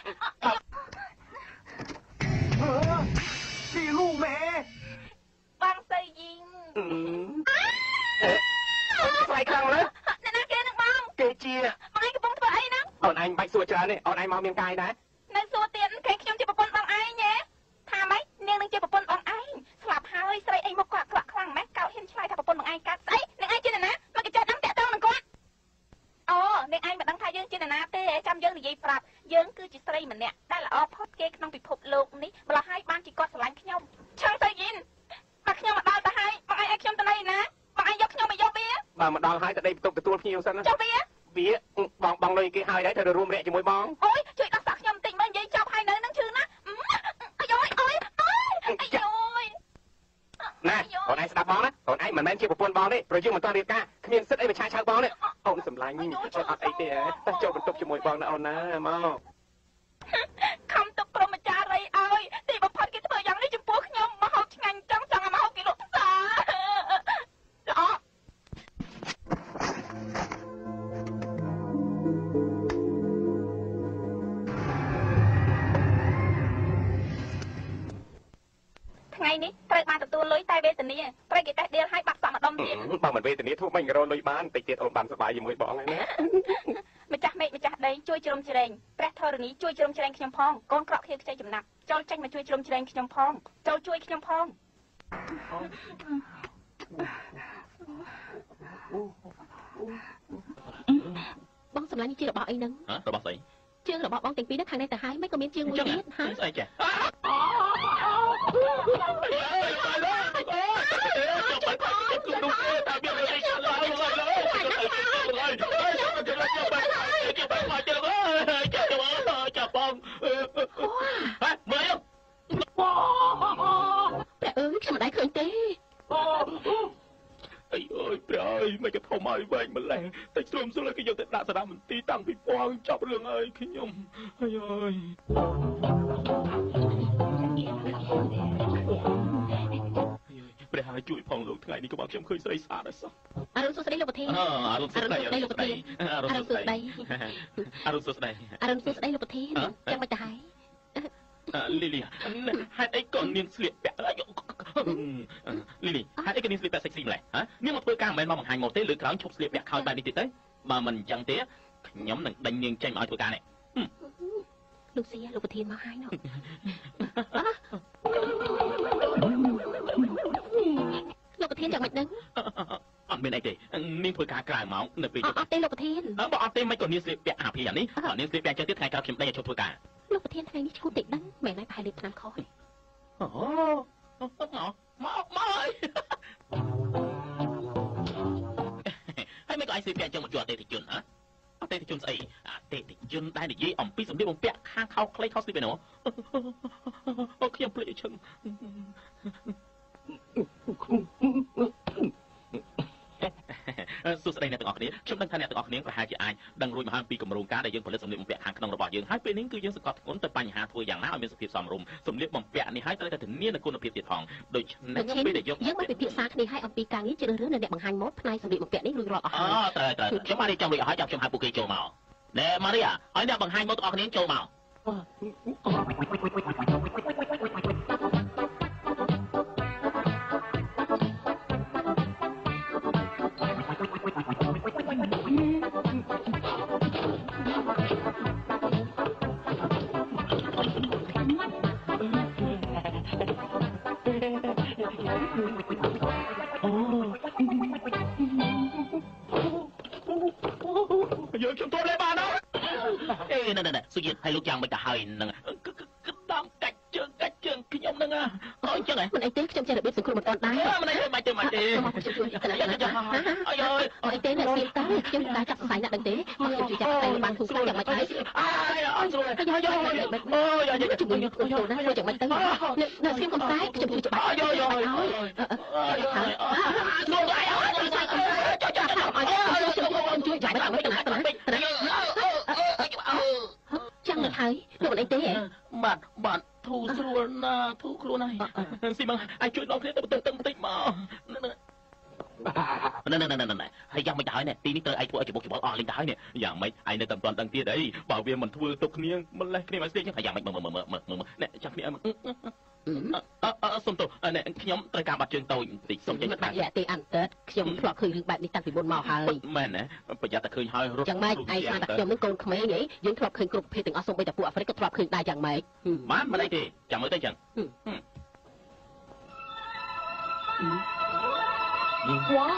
S1: ពីលូម៉ែ
S2: បងសៃយីង
S1: ស្អីខ្លាំងណាស់
S2: អ្នកណាគេនឹងបង
S1: គេជា
S2: បងឯងកំពុងធ្វើអីហ្នឹង
S1: អូនឯងបាច់សួរច្រើនទេអូនឯងមកមានកាយដែរ
S2: នៅសួរទៀតគេខ្ញុំជាប្រពន្ធបងឯងហ៎ថាម៉េចនាងនឹងជាប្រពន្ធបងឯងស្លាប់ហើយស្រីអីមកគាត់ខ្លាំងខ្លាំងម៉េចកោតហ៊ានឆ្លើយថាប្រពន្ធបងឯងកាត់ស្អីនាងឯងជាអ្នកណាមកគេចេះដឹងតាក់ទងនឹងគាត់អូនាងឯងមិនដឹងថាយើងជាអ្នកណាទេចាំយើងនិយាយប្រាប់យើងគឺជាស្រីម្នាក់ដែលល្អផុតគេក្នុងពិភពលោកនេះម្ល៉េះហើយបានជាគាត់ស្រឡាញ់ខ្ញុំឆាំងទៅយីនមកខ្ញុំមកដល់ទៅហើយបងឯងឲ្យខ្ញុំទៅណីណាបងឯងយកខ្ញុំមកយកវា
S1: បាទមកដល់ហើយទៅដេកបន្ទប់ទទួលភ្ញៀវសិនណា
S2: ចុះវា
S1: បងលុយគេហើយទៅរួមរយៈជាមួយបង
S2: អូយជួយដោះសាក់ខ្ញុំបន្តិចមើលនិយាយចប់ហើយនៅនឹងឈឺណាអាយអូយអាយ
S1: ណាអូនឯងស្ដាប់បងណាអូនឯងមិនមែនជាប្រពន្ធបងទេព្រោះយើងមិនទាន់រៀបការគ្មានសិទ្ធិអីមកឆាឆៅបងទេអូនសម្លាញ់អូនអត់អីទេតែចូលបន្ទប់ជាមួយបងណាអូនណាមក
S2: ខំទុកព្រមចារីឲ្យទីបំផុតគេធ្វើយ៉ាងនេះចំពោះខ្ញុំមកហូបឆ្ងាញ់ចង់មកហូបគេលក់ផ្សារល្អថ្ងៃនេះត្រូវបានទទួលលុយតែវេទនាត្រូវគេតេះដៀលឲ្យបាត់សក់ម្ដុំទៀត
S1: បើមិនវេទនាធ្វើមិនក៏រលុយបានតិចទៀតអូនបានសុបាយជាមួយបងហើយណា
S2: ម្ចាស់មេឃម្ចាស់ដីជួយជ្រោមជ្រែងព្រះធរណីជួយជ្រោមជ្រែងខ្ញុំផងកូនក្រក់ខៀវខ្ចីចំណាប់ចូលចេញមកជួយជ្រោមជ្រែងខ្ញុំផងចូលជួយខ្ញុំផង
S4: បងសម្លាញ់ជារបស់អីហ្នឹង
S3: របស់ស្អី
S4: ជើងរបស់បងទាំងពីរហ្នឹងខាងនេះទៅហើយមិនក៏មានជើងមួយទៀត
S3: ហ៎ស្អីចា
S4: ខ្ញុំមិនដែរឃើញទេ
S3: អីអើយព្រះអើយមិនក៏ធំហើយវែងម្លេះតែស្រុំស្រួលគេយកទៅដាក់សារមន្ទីរតាំងពីពងចាប់រឿងអើយខ្ញុំអីអើយព្រះហើយជួយផងលោកថ្ងៃនេះក៏មកខ្ញុំឃើញស្រីស្អាតដែរសោះ
S4: អរុនសួស្ដីលោកប្រធាន
S3: អរុនសួស្ដីលោកប្រធាន
S4: អរុនសួស្ដី
S3: អរុនសួស្ដី
S4: អរុនសួស្ដីលោកប្រធានចាំមិនទៅហើយ
S3: លីលីហេតុអីក៏នាងស្លៀកពាក់លីលីហេតុអីក៏នាងស្លៀកពាក់សេកស៊ីម្ល៉េះហ៎នាងមកធ្វើការមិនមែនមកបង្ហាញម៉ូទេលើក្រោយឈប់ស្លៀកពាក់ខោបែបនេះទៀតទេបើមិនអញ្ចឹងទេខ្ញុំនឹងដេញនាងចេញមកឲ្យធ្វើការនេះ
S4: លោកស៊ីលោកប្រធានមកហើយនោះលោកប្រធានយ៉ាងម៉េចហ្នឹង
S3: អត់មានអីទេនាងធ្វើការក្រៅម៉ោងនៅពេល
S4: អត់ទេលោកប្រធាន
S3: បើអត់ទេមិនក៏នាងស្លៀកពាក់អាភ័យនេះបើនាងស្លៀកពាក់ចឹងទៀតថ្ងៃក្រោយខ្ញុំដេញឲ្យឈប់ធ្វើការ
S4: លោកប្រធានថ្ងៃនេះឈួតតិចដឹងមែនហើយប្រហែលលេបឆ្នាំខុស
S3: អូមកហើយមិនក៏ឲ្យស្លៀកពាក់ចឹងមកជួអតិថិជនហ៎អតិថិជនស្អីអតិថិជនដែលនិយាយអំពីសម្លៀកបំពាក់ខាងខោខ្លីខោស្លៀកឯនោះអូខ្ញុំភ្លេចឈឹងសួស្តីអ្នកទាំងអស់គ្នាខ្ញុំដឹងថាអ្នកទាំងអស់គ្នាប្រហែលជាអាចដឹងរួចមកហើយពីគម្រោងការដែលយើងផលិតសម្លៀកបំពាក់ខាងក្នុងរបស់យើងហើយពេលនេះគឺយើងសង្កត់ធ្ងន់ទៅបញ្ហាធ្វើយ៉ាងណាឲ្យមានសភាពសមរម្យសម្លៀកបំពាក់នេះហើយត្រូវតែធានានូវគុណភាពទៀតផងដូច្នេះពេលដែល
S4: យើងមកពិភាក្សាគ្នាឲ្យអំពីការងារជ្រើសរើសនៅអ្នកបង្ហាញម៉ូដផ្នែកសម្លៀកបំពាក់នេះរួចរាល់អស់ហើយ
S3: ត្រូវខ្ញុំបានរៀបចំរួចអស់ហើយចាំខ្ញុំហៅពួកគេចូលមកណែម៉ារីយ៉ាឲ្យអ្នកបង្ហាញម៉ូដទាំងអស់គ្នាចូលមកខ្ញុំទល់លេបានអេណែសុយឲ្យលោកយ៉ាងមិនទៅហើយហ្នឹងគឺដំកាច់ជើងខ្ញុំហ្នឹងអញ្ចឹងហ៎
S4: មិនអីទេខ្ញុំចេះរបៀបសង្គ្រោះមិនតាន់ដែរ
S3: មិនអីទេមិនទេ
S4: ខ្ញុំជួយទៅណា
S3: អើយ
S4: អីទេអ្នកស្រីតើខ្ញុំដែរចាប់សរសៃណាស់ដឹងទេខ្ញុំជួយចាប់សរសៃបានធូរស្រួលយ៉ាងម៉េចហើយ
S3: អើយស្រួល
S4: យោជំនួយទូណាធ្វើយ៉ាងម៉េចទៅអ្នកស្រីកំតែខ្ញុំជួយច្បាស់
S3: យោ
S4: ស្រួលអីជួយចាំមិនទៅណាចាំមិនហើយលោកមិនអីទេ
S3: បាទធូរស្រួលណាធូរខ្លួនហើយស៊ីមកអាចជួយដល់គ្នាទៅបន្តិចមកហើយយ៉ាងមិនទៅហើយនេះទីនេះត្រូវឯងធ្វើឲ្យច្បុកច្បល់អស់លេងទៅហើយនេះយ៉ាងម៉េចឯងនៅតែមិនទាន់ដឹងទៀតអីបើវាមិនធ្វើទុកគ្នាមិនលេះគ្នាមកស្ទះចឹងហើយយ៉ាងម៉េចមើលនេះចាំគ្នាសុំទោសនេះខ្ញុំត្រូវការបាត់ជើងតូចបន្តិចសុំចេញ
S4: បាត់រយៈទេអន្តិតខ្ញុំធ្លាប់ឃើញរឿងបែបនេះតាំងពីមុនមកហើយ
S3: មែនណាប្រយ័ត្នតែឃើញហើយរត់
S4: យ៉ាងម៉េចឯងស្មានតែខ្ញុំនឹងកូនក្មេងហីយើងធ្លាប់ឃើញគ្រប់ប្រភេទទាំងអស់សូម្បីតែពួកអាហ្វ្រិកក៏ធ្លាប់ឃើញដែរយ៉ាងម៉េច
S3: បានមិនអីទេចាំមើលទៅចឹង
S4: វ៉ា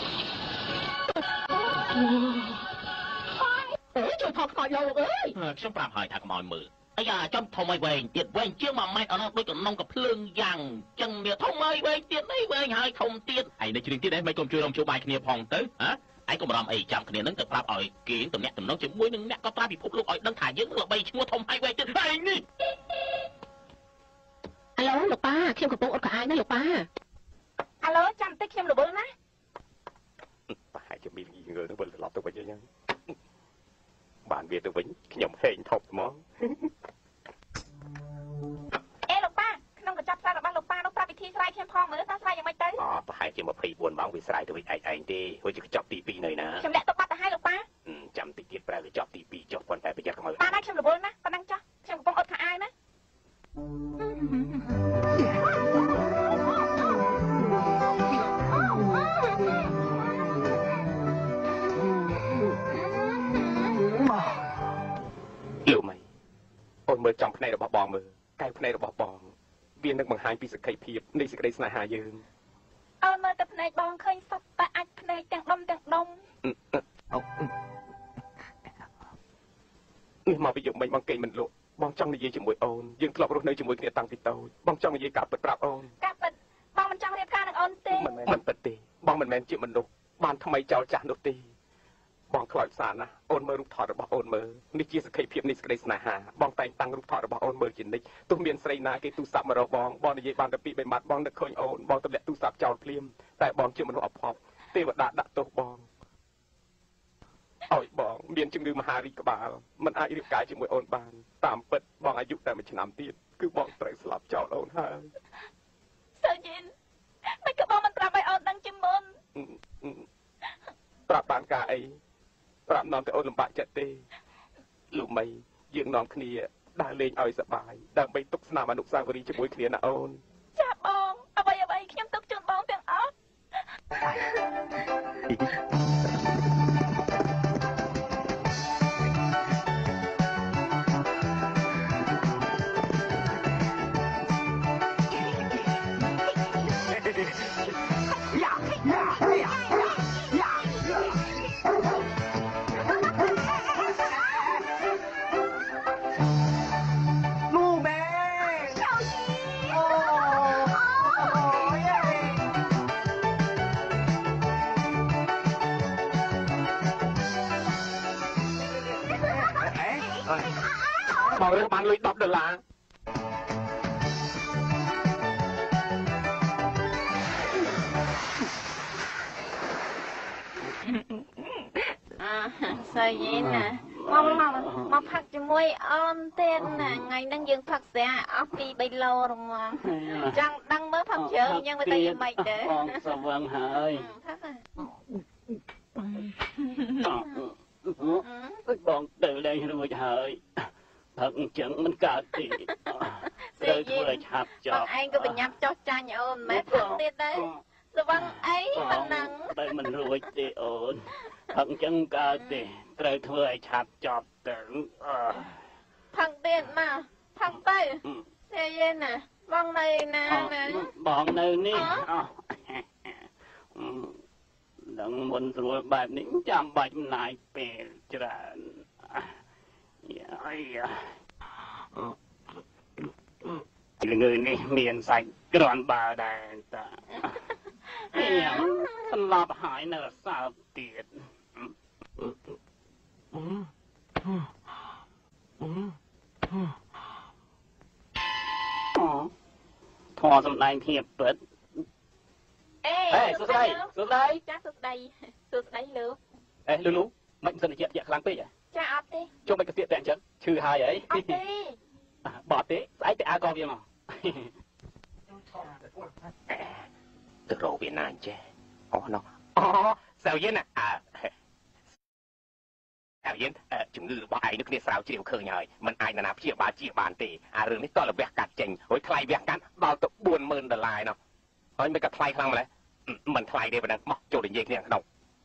S4: ជួយថតខ្មោចលោកអើយ
S3: ខ្ញុំប្រាប់ហើយថាខ្មោចមើលអាយ៉ាចំធំឲ្យវែងទៀតវែងជាង1ម៉ែត្រអត់ដូចកណ្ដុងកភ្លើងយ៉ាងចឹងវាធំឲ្យវែងទៀតនេះវែងហើយធំទៀតឯងនៅជ្រៀងទៀតឯងមិនកុំជួយរំជួបាយគ្នាផងទៅហ៎ឯងកុំរំអីចាំគ្នានឹងទៅប្រាប់ឲ្យគេតំណាក់តំណងជាមួយនឹងអ្នកក៏ត្រាពិភពលោកឲ្យដឹងថាយើងល្បីឈ្មោះធំហើយវែងទៀតឯងនេះ
S4: អាឡូលោកប៉ាខ្ញុំកំពុងអត់ក្អាយណាលោកប៉ា
S2: អាឡូចាំតិចខ្ញុំរវល់ណា
S1: ប្រហែលជាមានងើទៅវិលត្រឡប់ទៅវិញអញ្ចឹងបានវាទៅវិញខ្ញុំហេងថប់ហ្មង
S2: អេលោកប៉ាក្នុងកញ្ចប់សាររបស់លោកប៉ានោះប្រាប់វិធីស្រ័យខ្ញុំផងមើលតើស្រ័យយ៉ាងម៉េចទៅ
S1: ប្រហែលជា24ម៉ោងវាស្រ័យទៅវិញឯងទេហួចជាកញ្ចប់ទី2នៅណា
S2: ខ្ញុំលាក់ទុកបាត់ទៅហើយលោកប៉ា
S1: ចាំតិចទៀតប្រើកញ្ចប់ទី2ចុះប៉ុន្តែប្រយ័ត្នកុំឲ្យ
S2: បានហើយខ្ញុំរវល់ណាប៉ុណ្ណឹងចុះខ្ញុំកំពុងអត់ខោអាវណា
S1: លោកម៉ៃអូនមើលចំផ្នែករបស់បងមើលកែវផ្នែករបស់បងវានឹងបង្ហាញពីសក្ខីភាពនៃសេចក្តីស្នេហាយើង
S2: អូនមើលតែផ្នែកបងឃើញសត្វតែអាចផ្នែកទាំងដុំ
S1: នេះមកពីយកមិញបងកេងមិនលក់បងចង់និយាយជាមួយអូនយើងធ្លាប់រស់នៅជាមួយគ្នាតាំងពីតូចបងចង់និយាយការពិតប្រាប់អូន
S2: ការពិតបងមិនចង់រៀបការនឹងអូនទេ
S1: មិនពិតទេបងមិនមែនជាមនុស្សបានថ្មីចោលចាស់នោះទេបងខ្លោចសារណាអូនមើលរូបថតរបស់អូនមើលនេះជាសក្ខីភាពនៃសេចក្តីស្នេហាបងតែងតាំងរូបថតរបស់អូនមើលជានិច្ចទោះមានស្រីណាគេទូរស័ព្ទមករកបងនិយាយបានតែពី3ម៉ាត់បងនឹកឃើញអូនបងទម្លាក់ទូរស័ព្ទចោលភ្លាមតែបងជាមនុស្សអភ័ព្វទេវតាដាក់ទោសបងឲ្យបងមានជំងឺមហារីកក្បាលមិនអាចរៀបការជាមួយអូនបានតាមពិតបងអាយុតែ1ឆ្នាំទៀតគឺបងត្រូវស្លាប់ចោលអូនហើយ
S2: សូយិនមិនក៏បងមិនប្រាប់ឲ្យអូនដឹងជាមុន
S1: ប្រាប់បានការអីប្រាប់នាំតែអូនលំបាកចិត្តទេលោកមីយើងនាំគ្នាដើរលេងឲ្យសប្បាយដើម្បីទុកស្នាមអនុស្សាវរីយ៍ជាមួយគ្នាណាអូន
S2: ចាបងអ្វីខ្ញុំទុកជូនបងទាំងអស់
S1: បងរើសបានលុយ$10
S2: សៃយីណាមកផឹកជាមួយអូនទៀតណាថ្ងៃហ្នឹងយើងផឹកស្រាអស់2-3ឡូរងចង់ដឹងមើលផឹកជើងយ៉ាងទៅយ៉ាងម៉េចទៅ
S5: បងស្វឹងហើយ
S2: ផឹក
S5: បងទៅលេងរួចហើយផឹកអញ្ចឹងមិនកើតទេត្រូវធ្វើឲ្យឆាប់ចប់
S2: ឯងក៏បញ្ញាប់ចោះចាញ់អូនមែនផឹកទៀតទៅស្វឹងអីប៉ុណ្ណឹង
S5: តែមិនរួចទេអូនផឹកអញ្ចឹងកើតទេត្រូវធ្វើឲ្យឆាប់ចប់ទៅ
S2: ផឹកទៀតមកផឹកទៅទេយេណាបងនៅណា
S5: បងនៅនេះដឹងមុនស្រួលបែបនេះចាំបាច់ចំណាយពេលច្រើនយាយល្ងើនេះមានសាច់ក្រាន់បើដែរតាខ្ញុំស្លាប់ហើយនៅសើបទៀតធေါ်សំដែងភាពពិតអេសួស្ដីសួស្ដី
S2: ចាសួស្ដីសួស្ដីលោក
S5: អេលូលូមិនសិនជាខ្លាំងពេកហ៎
S2: ចាអត់ទេ
S5: ជុំមិនកសៀតតែអញ្ចឹងឈឺហើយអី
S2: អត់ទេ
S5: បត់ទេស្អែកទៅអើកវាមក
S1: ទៅរកវាណាចេះអូណោះអូសាវយិនណាសាវយិនជំងឺរបស់ឯងនេះគ្នាស្រាវជ្រាវឃើញហើយមិនអាចណាព្យាបាលជាបានទេអារឿងនេះតលវះកាត់ចេញហើយថ្លៃវះកាត់ដល់ទៅ$40,000ណោះហើយមិនក៏ថ្លៃខ្លាំងម្ល៉េះមិនថ្លៃទេប៉ុណ្ណឹងមកចូលនិយាយគ្នាក្នុង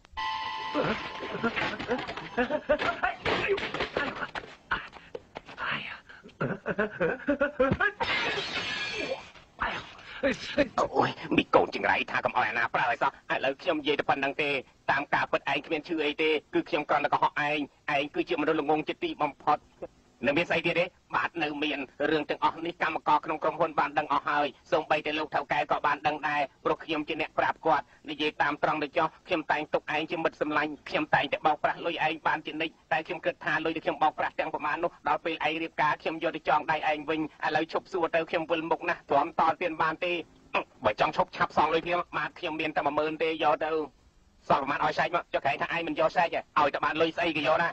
S1: អូយមីកូនចង្រៃថាកុំអោយអាណាប្រើឲ្យសោះឥឡូវខ្ញុំនិយាយតែប៉ុណ្្នឹងទេតាមការពិតឯងគ្មានឈឺអីទេគឺខ្ញុំគ្រាន់តែកុហកឯងគឺជាមនុស្សល្ងងចិត្តទីបំផុតនៅមានស្អីទៀតទេបាទនៅមានរឿងទាំងអស់នេះកម្មករក្នុងក្រុមហ៊ុនបានដឹងអស់ហើយសូម្បីតែលោកថៅកែក៏បានដឹងដែរព្រោះខ្ញុំជាអ្នកប្រាប់គាត់និយាយតាមត្រង់ទៅចុះខ្ញុំតែងទុកឯងជាមិត្តសម្លាញ់ខ្ញុំតែងតែបោកប្រាស់លុយឯងបានជានិច្ចតែខ្ញុំគិតថាលុយដែលខ្ញុំបោកប្រាស់ទាំងប្រមាណនោះដល់ពេលឯងរៀបការខ្ញុំយកទៅចងដៃឯងវិញឥឡូវឈប់សួរទៅខ្ញុំវិលមុខណាស់ទ្រាំតទៀតបានទេបើចង់ឈប់ឆាប់សងលុយខ្ញុំបាទខ្ញុំមានតែ10000ទេយកទៅសងប្រមាណឲ្យសែកមកចុះក្រែងថាឯងមិនយកសែកទេឲ្យតែបានលុយស្អីក៏យកដែរ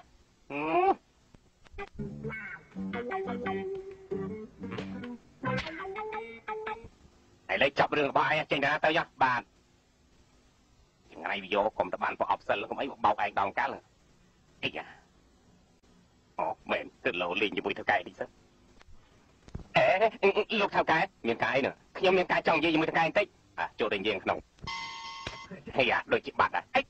S1: ឥឡូវចាប់រឿងរបស់ឯងចេញទៅណាទៅចុះបាទចង្រៃវាយកកុំតែបានប្រអប់សិលកុំអីបោកឯងដងកាល់អីយ៉ាអូមែនទៅលោលេងជាមួយថៅកែតិចសិនលោកថៅកែមានការអីនោះខ្ញុំមានការចង់និយាយជាមួយថៅកែបន្តិចចូលទៅនិយាយក្នុងហេយ៉ាដូចជាបាត់អី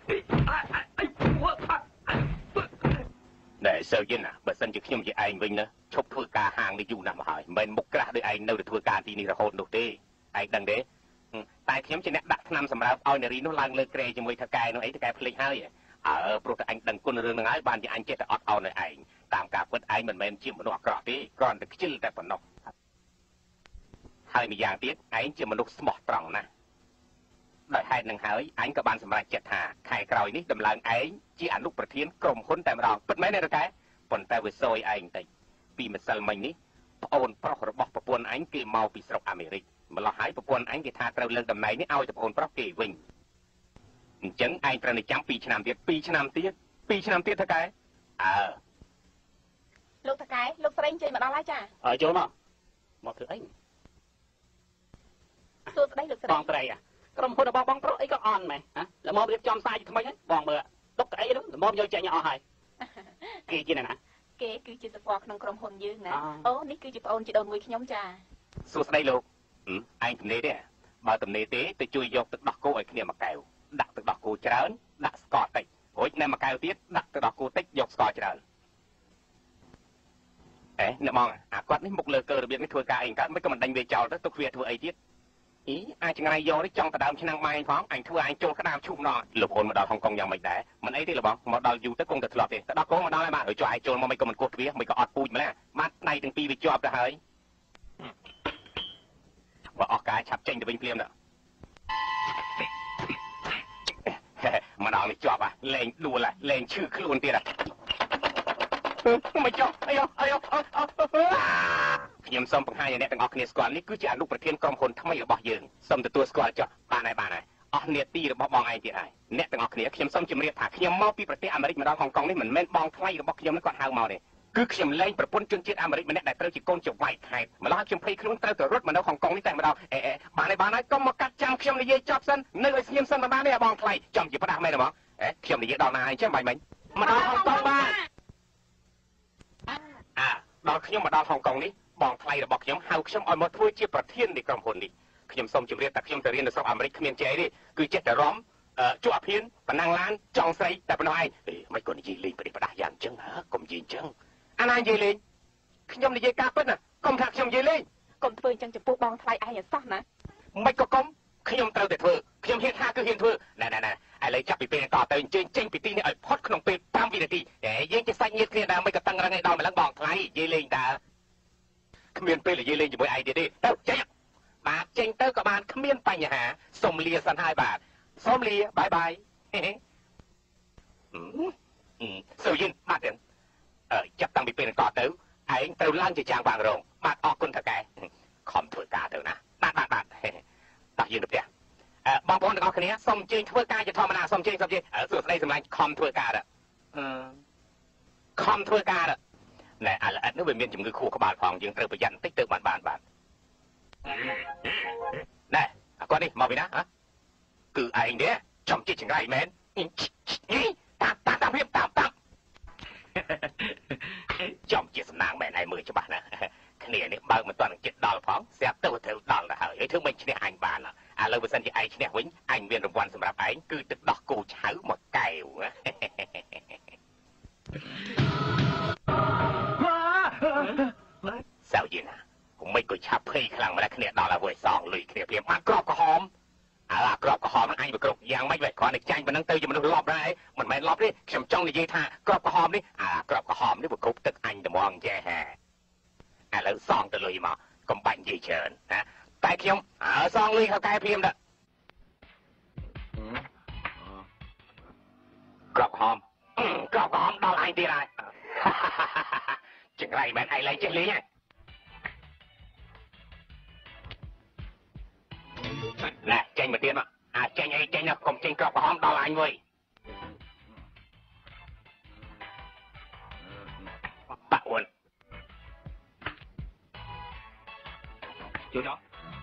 S1: តែសើយិនណាបើសិនជាខ្ញុំជាឯងវិញណាឈប់ធ្វើការហាងនេះយូរណាស់មកហើយមិនមុខក្រាស់ដោយឯងនៅតែធ្វើការទីនេះរហូតនោះទេឯងដឹងទេតែខ្ញុំជាអ្នកដាក់ថ្នាំសម្រាប់ឲ្យនារីនោះឡើងលើក្រែជាមួយថៅកែនោះអីថៅកែភ្លេចហើយព្រោះតែអញដឹងគុណរឿងហ្នឹងហើយបានជាអញចេះតែអត់អោនឲ្យឯងតាមការពិតឯងមិនមែនជាមនុស្សអាក្រក់ទេគ្រាន់តែខ្ជិលតែប៉ុណ្ណោះហើយម្យ៉ាងទៀតឯងជាមនុស្សស្មោះត្រង់ណាស់ដោយហេតុនឹងហើយអញក៏បានសម្រេចចិត្តថាខែក្រោយនេះដំឡើងឯងជាអនុប្រធានក្រុមហ៊ុនតែម្ដងពិតមែនទេថៅកែប៉ុន្តែវាសយឯងបន្តិចពីម្សិលមិញនេះប្អូនប្រុសរបស់ប្រពន្ធអញគេមកពីស្រុកអាមេរិកម្ល៉េះហើយប្រពន្ធអញគេថាត្រូវលើកតំណែងនេះឲ្យតែប្អូនប្រុសគេវិញអញ្ចឹងឯងត្រូវតែចាំ2ឆ្នាំទៀត2ឆ្នាំទៀតថៅកែ
S2: លោកថៅកែលោកស្រីចេញមកដល់ហើយចា
S5: ចូលមកធ្វើអី
S2: សួស្ដីលោកស្រី
S5: បងស្រីក្រុមហ៊ុនរបស់បងប្រុសអីក៏អន់មែនល្មមរៀបចំផ្សាយថ្មីហ្នឹងបងមើលទុកអីនោះល្មមយកចេញអស់ហើយគេជាណា
S2: គេគឺជាសកលក្នុងក្រុមហ៊ុនយើងណាអូនេះគឺជាប្អូនជីដូនមួយខ្ញុំចា
S1: សួស្ដីលោកឯងទំនេរទេបើទំនេរទេទៅជួយយកទឹកដោះគោឲ្យគ្នាមួយកែវដាក់ទឹកដោះគោច្រើនដាក់ស្ករតិចរួចនៅមួយកែវទៀតដាក់ទឹកដោះគោតិចយកស្ករច្រើនអ្នកបងគាត់នេះមុខលើកើរបៀបនេះធ្វើការអីកើតមិនក៏មិនដេញវាចោលទៅទុកវាធ្វើអីទៀតអាចចង្រៃយកនេះចង់ទៅដើមឆ្នាំម៉ែផងអញធ្វើអញចូលក្តាមឈូកណោះលោកអូនមកដល់ហុងកុងយ៉ាងម៉េចដែរមិនអីទេលោកបងមកដល់យូរទៅគង់តែធ្លាប់ទេទៅដល់កូនមកដល់ហើយបាទឲ្យជួយឯងចូលមកមិនក៏មិនគោះទ្វារមិនក៏អត់ពូចម្ល៉េះបាទដៃទាំងពីរវាជាប់ទៅហើយបើអស់ការឆាប់ចេញទៅវិញភ្លាមទៅមកដល់នេះជាប់លេងដួលលេងឈឺខ្លួនទៀតមកចុះអាយខ្ញុំសូមបង្ហាញឲ្យអ្នកទាំងអស់គ្នាស្គាល់នេះគឺជាអនុប្រធានក្រុមហ៊ុនថ្មីរបស់យើងសូមទទួលស្គាល់ចុះបានហើយអស់នេតិរបស់បងឯងទៀតហើយអ្នកទាំងអស់គ្នាខ្ញុំសូមជម្រាបថាខ្ញុំមកពីប្រទេសអាមេរិកមកដល់ហុងកុងនេះមិនមែនបងថ្លៃរបស់ខ្ញុំគាត់ហៅមកទេគឺខ្ញុំលែងប្រពន្ធជនជាតិអាមេរិកម្នាក់ដែលត្រូវជាកូនចៅវាយខេតម្ល៉េះខ្ញុំភ័យខ្លួនត្រូវទៅរត់មកនៅហុងកុងនេះតែម្ដងបានហើយកុំមកកាត់ចាំខ្ញុំនិយាយចប់សិននៅឲ្យស្ងៀមសិនបានទេបងថ្លៃចំជាផ្ដាស់មែនទេបងខ្ញុំនិយាយដល់ណាអញ្ចឹងបាញ់មិញមកដល់ហុងកុងបានដល់ខ្ញុំមកដល់ហុងកុងនេះបងថ្លៃរបស់ខ្ញុំហៅខ្ញុំឲ្យមកធ្វើជាប្រធាននៃក្រុមហ៊ុននេះខ្ញុំសូមជម្រាបថាខ្ញុំទៅរៀននៅស្រុកអាមេរិកគ្មានចេះទេគឺចេះតែរំជួអាភៀនបណ្ណាំងឡានចង់ស្រីតែប៉ុណ្ណោះឯងមិនក៏និយាយលេងប្រទេសផ្ដាស់យ៉ាងអញ្ចឹងកុំនិយាយអញ្ចឹងអាណានិយាយលេងខ្ញុំនិយាយការពិតណាកុំថាខ្ញុំនិយាយលេង
S2: កុំធ្វើអញ្ចឹងចំពោះបងថ្លៃឯងឲ្យសោះណា
S1: មិនក៏កុំខ្ញុំត្រូវតែធ្វើខ្ញុំហ៊ានថាគឺហ៊ានធ្វើណែឯឥឡូវចាប់ពីពេលតទៅអញ្ជើញចេញពីទីនេះឲ្យផុតក្នុងពេល5វិនាទីយើងជាសាច់ញាតិគ្នាដែរមិនក៏តឹងរឹងឲ្យដល់ម្លឹងបងថ្លៃនិយាយលេងតើគ្មានពេលនិយាយលេងជាមួយឯងទៀតទេទៅចេញបាទចេញទៅក៏បានគ្មានបញ្ហាសុំលាសិនហើយបាទសុំលាបាយបាយសូយិនបាទចាប់តាំងពីពេលតទៅឯងត្រូវឡើងជាចាងបាងរងបាទអរគុណថកែខំធ្វើការទៅណាបាទដល់យើងទៅផ្ទះបងប្អូនទាំងអស់គ្នាសូមអញ្ជើញធ្វើការជាធម្មតាសូមអញ្ជើញសួស្ដីសម្លាញ់ខំធ្វើការខំធ្វើការណែអាល្អិតនោះវាមានជំងឺខួរក្បាលផងយើងត្រូវប្រយ័ត្នបន្តិចទៅបានណែអាគាត់នេះមកពីណាគឺឯងទេចំជិះចង្រៃមែនតាមភាពតាមចំជាសំណាងមែនឯងមើលច្បាស់ណាគ្នានេះបើមិនទាន់ចិត្តដល់ផងស្រាប់ទៅត្រូវដល់ទៅហើយធ្វើមិនឈ្នះអញបានឥឡូវបើសិនជាឯងឈ្នះវិញអញមានរង្វាន់សម្រាប់ឯងគឺទឹកដោះគោឆៅមួយកែវសៅយីណាកុំមិនក៏ឆាប់ភ័យខ្លាំងម្ល៉េះគ្នាដល់ហើយសងលុយគ្នាព្រាមបានក្របក្រហមក្របក្រហមហ្នឹងអញវាគ្រប់យ៉ាងម៉េចវិញគ្រាន់តែចាញ់ប៉ុណ្ណឹងទៅជាមនុស្សលប់ដែរមិនមែនលប់ទេខ្ញុំចង់និយាយថាក្របក្រហមនេះក្របក្រហមនេះវាគ្រប់ទឹកអញត្មងចេះហ่ឥឡូវសងទៅលុយមកកុំបាញ់និយាយច្រើនណាតែខ្ញុំសងលុយខកែព្រាមដែរក្របក្រហមដល់អញទៀតហើយចង្រៃមែនឯងឡើងចេះលេងហ៎ណែចេញមកទៀតមកចេញអីចេញណាកុំចេញក្របក្រហមដល់អញវិញបាក់អូនជួយចុះ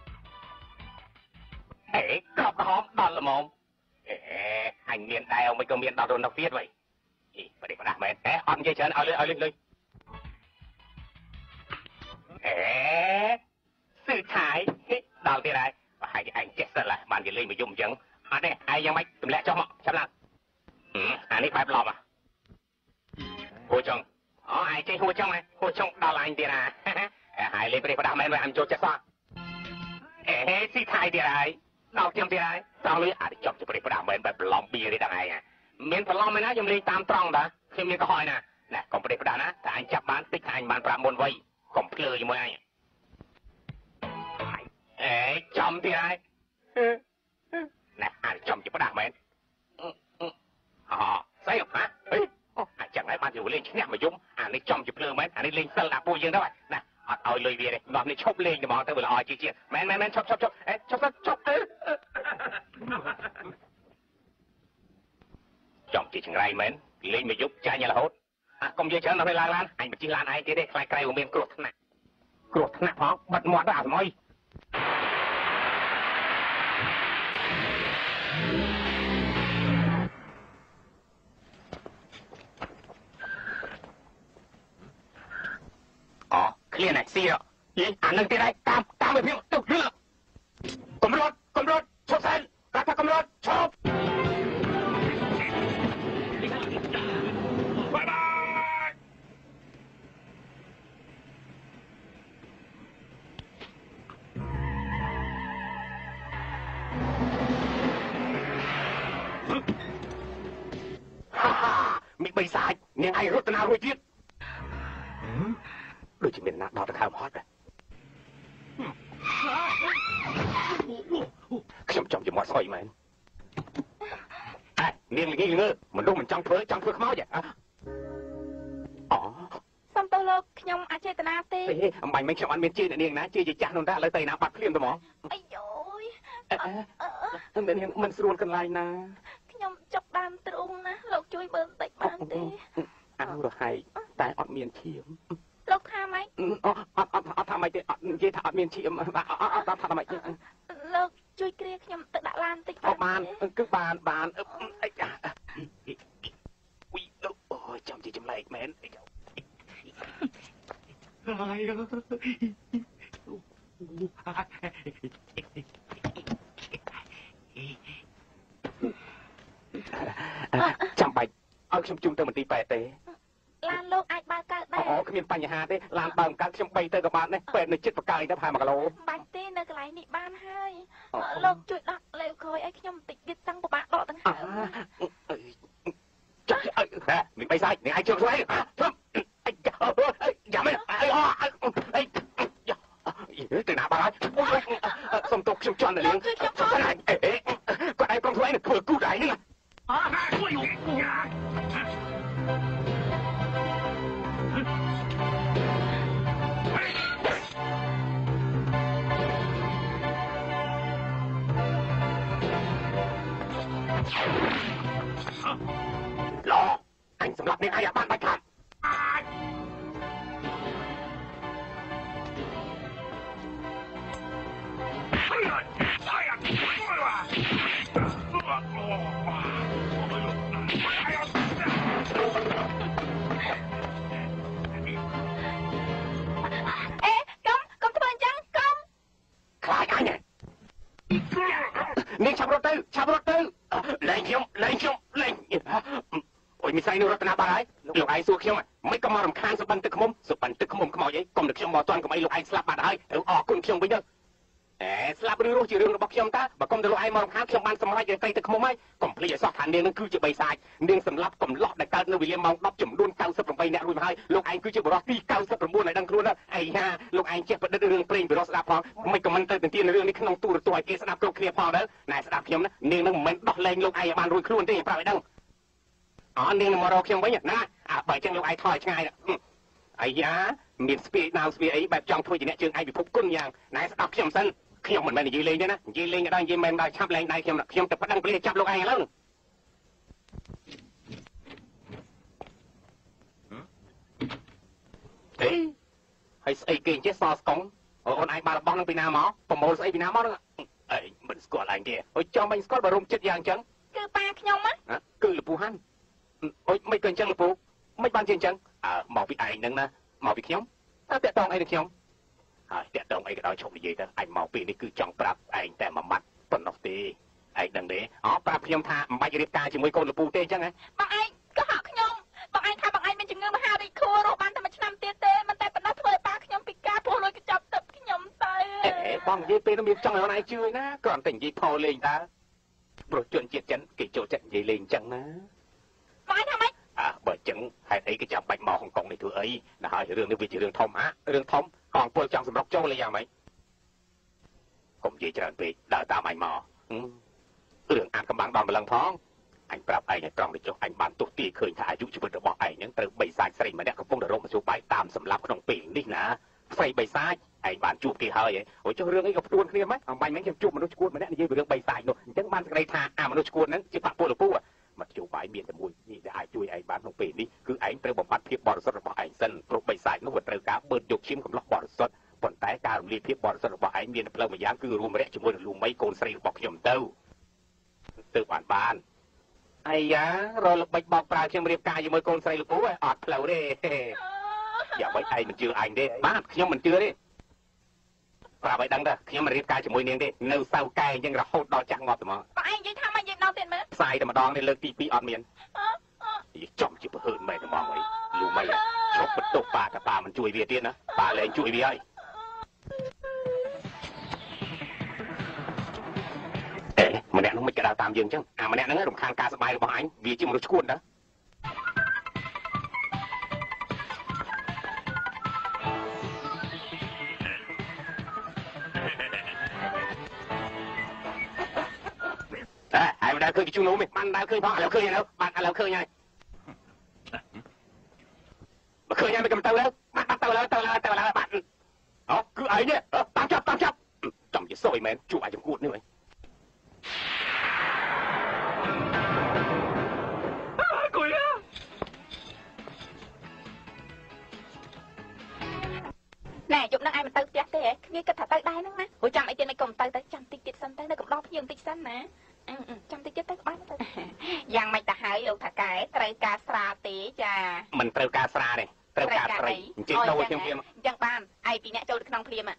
S1: ក្របក្រហមដល់ល្មមអញមានដែរមិនក៏មានដល់រនោះទៀតវិញប្រទេសប្រដាស់មែនអត់និយាយច្រើនឲ្យលុយស៊ឺឆាយដល់ទៀតហើយប្រហែលជាឯងចេះសិនឡាបាននិយាយលេងមកយំអញ្ចឹងអត់ទេឯងយ៉ាងម៉េចទម្លាក់ចុះមកចាំឡើងអានេះបែបឡប់ហួចុងឯងចេះហួចុងដល់អញទៀតហើយលេងប្រទេសប្រដាស់មែនវិញអញចូលចិត្តសោះស៊ីថៃទៀតហើយដល់ខ្ញុំទៀតហើយត្រង់លុយអាចចប់ជាប្រទេសប្រដាស់មែនបែបឡំបៀទេដល់ឯងមានប្រឡំមែនណាខ្ញុំលេងតាមត្រង់តាខ្ញុំមានកុហកណាកុំប្រទេសប្រដាស់ណាតែអញចាប់បានតិចតែអញបានប្រាប់មុនវៃកុំភ្លើជាមួយអញចំទៀតហើយអាចចំជាប្រដាស់មែនស្អីអាចចឹងហើយបានជាលេងឈ្នះមកយំអានេះចំជាភ្លើមែនអានេះលេងសិលដាក់ពួកយើងទៅណាអត់ឲ្យលុយវាទេនាំនេះឈប់លេងតែមកទៅវាល្អជាមែនឈប់ទៅចំជាចង្រៃមែនលេងមកយប់ចាញ់រហូតកុំនិយាយច្រើនដល់ពេលឡើងឡានអញមិនជិះឡានឯងទៀតទេខ្លាចក្រៃវាមានគ្រោះថ្នាក់ផងបិទមាត់ទៅអាស្មយឃ្លានឯស៊ីអានឹងទៀតឯងតាមវាភាពទុកលឿកុំរត់ឈប់សិនគាត់ថាកុំរត់ឈប់បាយមីបីសាច់នាងឯងរត់ទៅណារួចទៀតដូចជាមានណាដល់ទៅខំហត់ខ្ញុំចង់ជាមាត់ស្អុយមែននាងល្ងើមនុស្សមិនចង់ធ្វើខ្មោច
S2: សុំទោសលោកខ្ញុំអចេតនាទេ
S1: អំបញ្ញមិញខ្ញុំអត់មានជឿនាងណាជឿជាចាស់នោះតែឥឡូវទៅណាបាត់ភ្លាមទៅហ្មង
S2: អាយយ
S1: នាងមិនស្រួលកន្លែងណា
S2: ខ្ញុំចុកដើមទ្រូងណាលោកជួយមើលបន្តិចបានទេ
S1: អើរហែកតែអត់មានឈាម
S2: លោកថាម៉េច
S1: អត់ថាម៉េចទេអត់និយាយថាអត់មានឈាមអត់ថាម៉េចទេ
S2: លោកជួយគ្រាខ្ញុំទៅដាក់ឡានបន្តិច
S1: បានគឺបានអីចាអូចាំជាចម្លែកមែនអីចាំបាច់ឲ្យខ្ញុំជុំទៅមន្ទីរពេទ្យទេ
S2: ឡានលោកអាចបើកកើតដែរ
S1: គ្មានបញ្ហាទេឡានបើកកើតខ្ញុំ3ទៅក៏បានដែរពេទ្យនៅចិត្តបកាយទៅប្រហែល1គីឡូ
S2: បាច់ទេនៅកន្លែងនេះបានហើយលោកជួយដោះលេវក្រោយឲ្យខ្ញុំបន្តិចទៀតតាំងពិបាកដកដង្
S1: mình bay sai mình ai chưa xoay giảm ấy từ nào bà nói xong tục xong tròn là liền cái này còn ai con xoay này vừa cứu đại nữa Lọ, anh sầm lập nên ai bạn bạch hẳn.
S2: Ê, công thưa anh chăng, công.
S1: Khai anh này. Nên chạm rốt tư. Lên không, lên. Ôi, mình say nữa rốt nào bà ấy. Lúc ai xua không à, mấy con mò rầm khang sụp bắn tức không mồm vậy. Còn được không mò toàn của mấy lúc ai slap bà ấy. Cùng không bây giờ. Slap rư rô chỉ rương bọc không ta. Bà con được lúc ai mò rầm khang không bắn xâm lại cây tức không mấy. Còn bây giờ sọt hẳn nên nó cứ chỉ bày sai. Nên xâm lắp cầm lọt đại cao nó vì liêm mong đọc chùm luôn cao sập rồng bay nẹ rồi mà hai. Lúc anh cứ chỉ bỏ đi cao sập rồng buôn lại đăng luôn đó. Ây ha, lúc anh chết bật đất rương prênh vì đó sẽ đạp phong. Mấy con mình tới tiền tiền rương đi không tu được tuổi kia sẽ đạp câu kia phong đó. Này sẽ đạp khiêm đó. Nên nó mình đọc lên lúc ai bàn rồi luôn thế phải đăng. Nên là mò rô khiêm với nhật na. Bởi chân lúc ai thôi ngay đó. Ây da, miền spirit nào spirit ấy bẹp trong thôi chỉ nẹ chương ai bị phục cung nhàng. Này sẽ đạp khiêm sân. Khiêm mình dây lên đó. Dây lên ở đây dây mình chắp lên đây khiêm tập bắt đăng bê chắp lúc ai lắm. Ê, hay xây kênh chết so cống. Ôn ai bà là bóng bên nào máu. Phòng mô xây bên nào máu đó. Ê, mình score lại kìa. Ôi, cho mình score bà rung chết dạng chẳng.
S2: Cứ ba nhông á.
S1: Cứ là phù hắn. Ôi, mấy kênh chẳng là phù. Mấy ban trên chẳng. Màu bị ai nâng nè. Màu bị nhóm. Tẹt tông ai được nhóm. Tẹt tông ai cái đó chồng gì đó. Anh màu bị này cứ chồng prap. Anh tè mà mặt. Tuần nọc tì. Anh đừng để. Prap nhóm tha. Mày riêng ca chỉ mấy con là phù tê chẳng á.
S2: Bọn anh, có họ nhông. Bọn anh tha bọn anh mình chừng ngư mà hào đi khua rồi ban ta mà năm tiết tê. Mình tay bọn nó thuê ba nhông bị ca phô lôi cái chọc tập cái nhông tay.
S1: Bong dây tê nó biết trong này chưa ná. Còn tỉnh dây thô lên ta. Rồi chuyện chết chắn. Cái chỗ trận dây lên chẳng ná.
S2: Bọn anhทำไม
S1: bởi chẳng hay thấy cái chạm bạch mò Hồng Kông này thứ ấy là hỏi rương nó vì chỉ rương thông á rương thông còn tôi trong sầm rọc châu là gì mấy cũng chỉ chờ vì đợi tao mày mò rương ăn cầm bằng đòn một lần phóng anh prap ai này trong để cho anh bán tụt tì khơi thả dụ cho vượt được bỏ ai những từ bảy sai sai mà đẹp không được rôm mà số bài tam sầm lấp trong biển đi nè xây bảy sai anh bán chụp kỳ hơi ấy ôi cho rương ấy gặp tuôn kia mấy ông bay mấy em chụp mà nó cuốn mà nè như rương bảy sai nó chẳng ban cái này thà mà nó cuốn nó chỉ phạm bùa là phu à mà chủ bài miền tây mùiนี่ได้ช่วยไอ้บ้านของปีนี้คือไอ้เตรียมบำบัดเพียบบริสุทธิ์របស់ไอ้សិនគ្រប់បីសាច់នោះវាត្រូវការបើយកឈាមកំឡោះបរិសុទ្ធប៉ុន្តែការរំលាយភាពបរិសុទ្ធរបស់ឯងមានផ្លូវមួយយ៉ាងគឺរួមរយៈជាមួយនឹងលូមីកូនស្រីរបស់ខ្ញុំទៅបានអាយ៉ារលបិចបោកប្រើខ្ញុំរៀបការជាមួយកូនស្រីលោកពូអត់ផ្លូវទេอย่าไว้ឯងមិនជឿអញទេបាទខ្ញុំមិនជឿទេប្រាប់ឲ្យដឹងដែរខ្ញុំមិនរៀបការជាមួយនាងទេនៅសៅកែអញ្ចឹងរហូតដល់ចាក់ងាប់ទៅមក
S2: bọn anh vậy tham anh vậy đâu tiền mà
S1: ផ្សាយតែម្ដងនេះលើកទី2អត់មានចំជាប្រហើនមែនតែហ្មងអីលូមីឈប់បន្ទោសប៉ាតាប៉ាមិនជួយវាទៀតណាប៉ាលែងជួយវាហើយម្នាក់នោះមិនក៏ដើរតាមយើងអញ្ចឹងម្នាក់ហ្នឹងរំខានការសប្បាយរបស់អញវាជាមនុស្សឈួនដែរai mà đào khơi cái chú nấu mình ban đào khơi phong đào khơi đâu bạn đào khơi nhai mà khơi nhai mới cầm tàu đâu bắt tàu là bạn đó cứ ấy nhé tám chấp trong cái sôi mến chụp ai trong cuộn nữa vậy
S2: nè chụp năng ai mà tao tiếc thế nghe cái thằng tao đai nữa má hồi trăm ấy tiền mày cầm tao tới trăm tiết sân tới nó cầm đo nhiều tiết sân nè trăm tiết tới bán tao giang mày ta hái được thà cái trai cá sra tí cha
S1: mình trai cá sra này trai cá trai chỉ đâu thêm phim
S2: giang ban ai bị nẹt trâu được nong phim à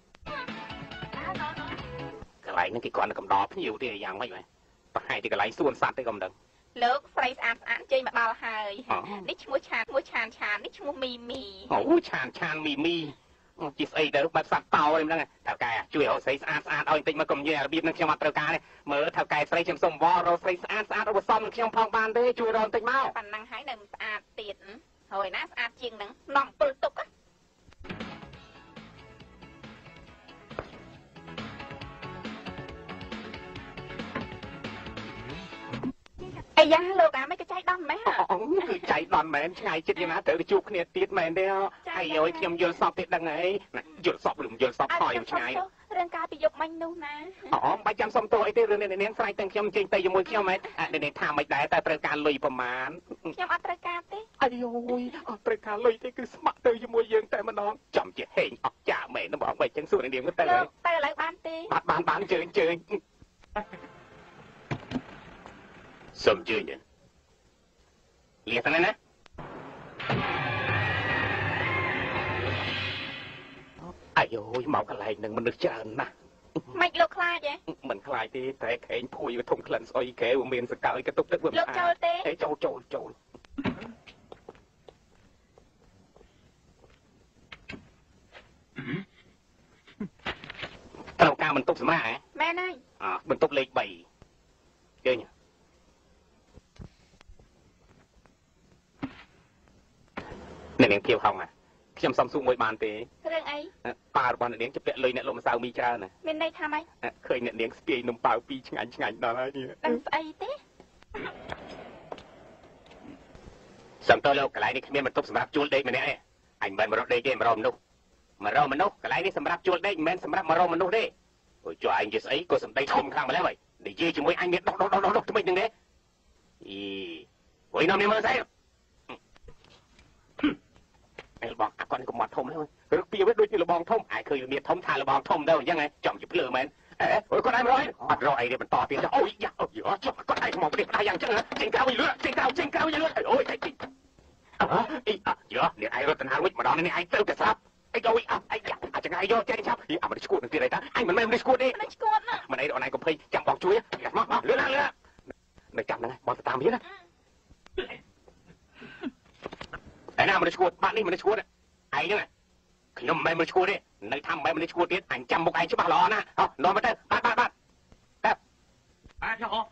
S1: cái này nó cái con nó cầm đo nhiều thì giang mấy vậy hai thì cái này xuân sát tới cầm đằng
S2: lớp phrase ăn chơi mà bao hai nít mua chàn nít mua mì
S1: chàn mì จีสไอเดอร์แบบสับเตาอะไรนั่นไงแถวแกช่วยเอาใส่สะอาดเอาติงมากลมเยี่ยระเบียบนั่งเชี่ยวมาตระการเนี่ยเมื่อแถวแกใส่เชี่ยวสมวอเราใส่สะอาดเอาไปซ่อมเชี่ยวพองบานได้ช่วยเราติงเมา
S2: ปันนังหายหนึ่งสะอาดติดเฮ้ยนะสะอาดจริงหนังน้องปืนตุกอะไอ้ยาโลกาไม่กระจายดำไหมฮะ
S1: คือใจดอนแมนไงจิตยังนะเต๋อจูบเนี่ยตีดแมนเดียวไอ้โอ้ยเทียมยนสอบติดดังไงยนสอบหรือมยนสอบคอยอยู่ไง
S2: เรื่องการไปยกมันนู่นนะ
S1: อ๋อใบจำสมตัวไอ้เรื่องเนี่ยใส่ตั้งเขี้ยมจริงแต่ยังมวยเขี้ยมไหมเนี่ยทำไม่ได้แต่ประการลุยประมาณ
S2: ខ្ញុំអត់ត្រូវការទេ
S1: ไอ้โอ้ยประการลุยที่คือสมัครเตยยังมวยยังแต่มันน้องจำจะเห็นออกจ่าแม่น้องบอกไปจังส่วนเดียวก็เตย
S2: លោកទៅឥឡូវបានទេ
S1: บานเจอสมจืดเนี่ยเรียกอะไรนะไอ้โอ้ยเมากระไรหนึ่งมันนึกเจอนะ
S2: មិនលោកខ្លាចទេ
S1: มันคลายที่แต่แข็งพุยไปทงคลันซอยแกวเมียนสกาวกระตุกตึกเบิ่ม
S2: លោកចូលទេ
S1: ไอ้โจเราการมันตุกสมาฮะ
S2: មែនហើយ
S1: มันตุกเลขใบเยอะเนี่ยเนี่ยเกี่ยวข้องอ่ะខ្ញុំសំសួរមួយបានទេ
S2: រឿងអី
S1: ប៉ារបស់អ្នកនាងจะពាក់លុយអ្នកលោកម្សៅមីច្រើនណា
S2: មានន័យថាម៉េច
S1: ឃើញអ្នកនាងស្ពាយនំប៉ាវពីរឆ្ងាញ់ដល់ហើយនេះ
S2: ដឹងស្អីទេ
S1: សំតើលោកកន្លែងនេះគ្មានបន្ទប់សម្រាប់ជួលដេកម្នាក់ទេអញមិនមែនមករកដេកទេមករកមនុស្សកន្លែងនេះសម្រាប់ជួលដេកមិនមែនសម្រាប់មករកមនុស្សទេអូយចុះឯងនិយាយស្អីក៏សម្ដីធំខ្លាំងម្ល៉េះហើយនិយាយជាមួយអញមានដុសថ្មិចហ្នឹងទេអីអូយនាំនេះមើលស្អីไอ้ลบองอ่ะก่อนก็หมดทมแล้วรึกปีไว้ด้วยที่ลบองทมไอ้เคยมีทมทานลบองทมเด้อยังไงจอมจะเพลือมันโอ้ยก็ได้ร้อยเนี่ยมันต่อเตียงจะโอ้ยอย่าจบก็ได้มองไปได้ยังจังนะเจงเก้าอีเลือดเจงเก้าอีเลือดโอ้ยไอ้จริงเยอะเนี่ยไอ้รถนาวิทย์มาดอนนี่ไอ้เติมกระซับไอ้โอ้ยไอ้ยังอาจจะไงโยเจ๊ครับมันได้สกูดนึงทีไรท่าไอ้มันไม่ได้สกูดดิ
S2: មិនឈួតណា
S1: มันไอ้ดอนไหนก็เพ่จังบอกช่วยมาเรือในจำนะบอลตามนี้นะไอ้หน้ามันได้สกูดบ้านนี่มันได้สกูดไอ้เนี่ยขนมไม่มันชกูดิในทำไม่มันชกูดิอันจำบุกไอ้ชิบะหล่อนะเอานอนมาเต้บ้าน
S3: จะอ๋อ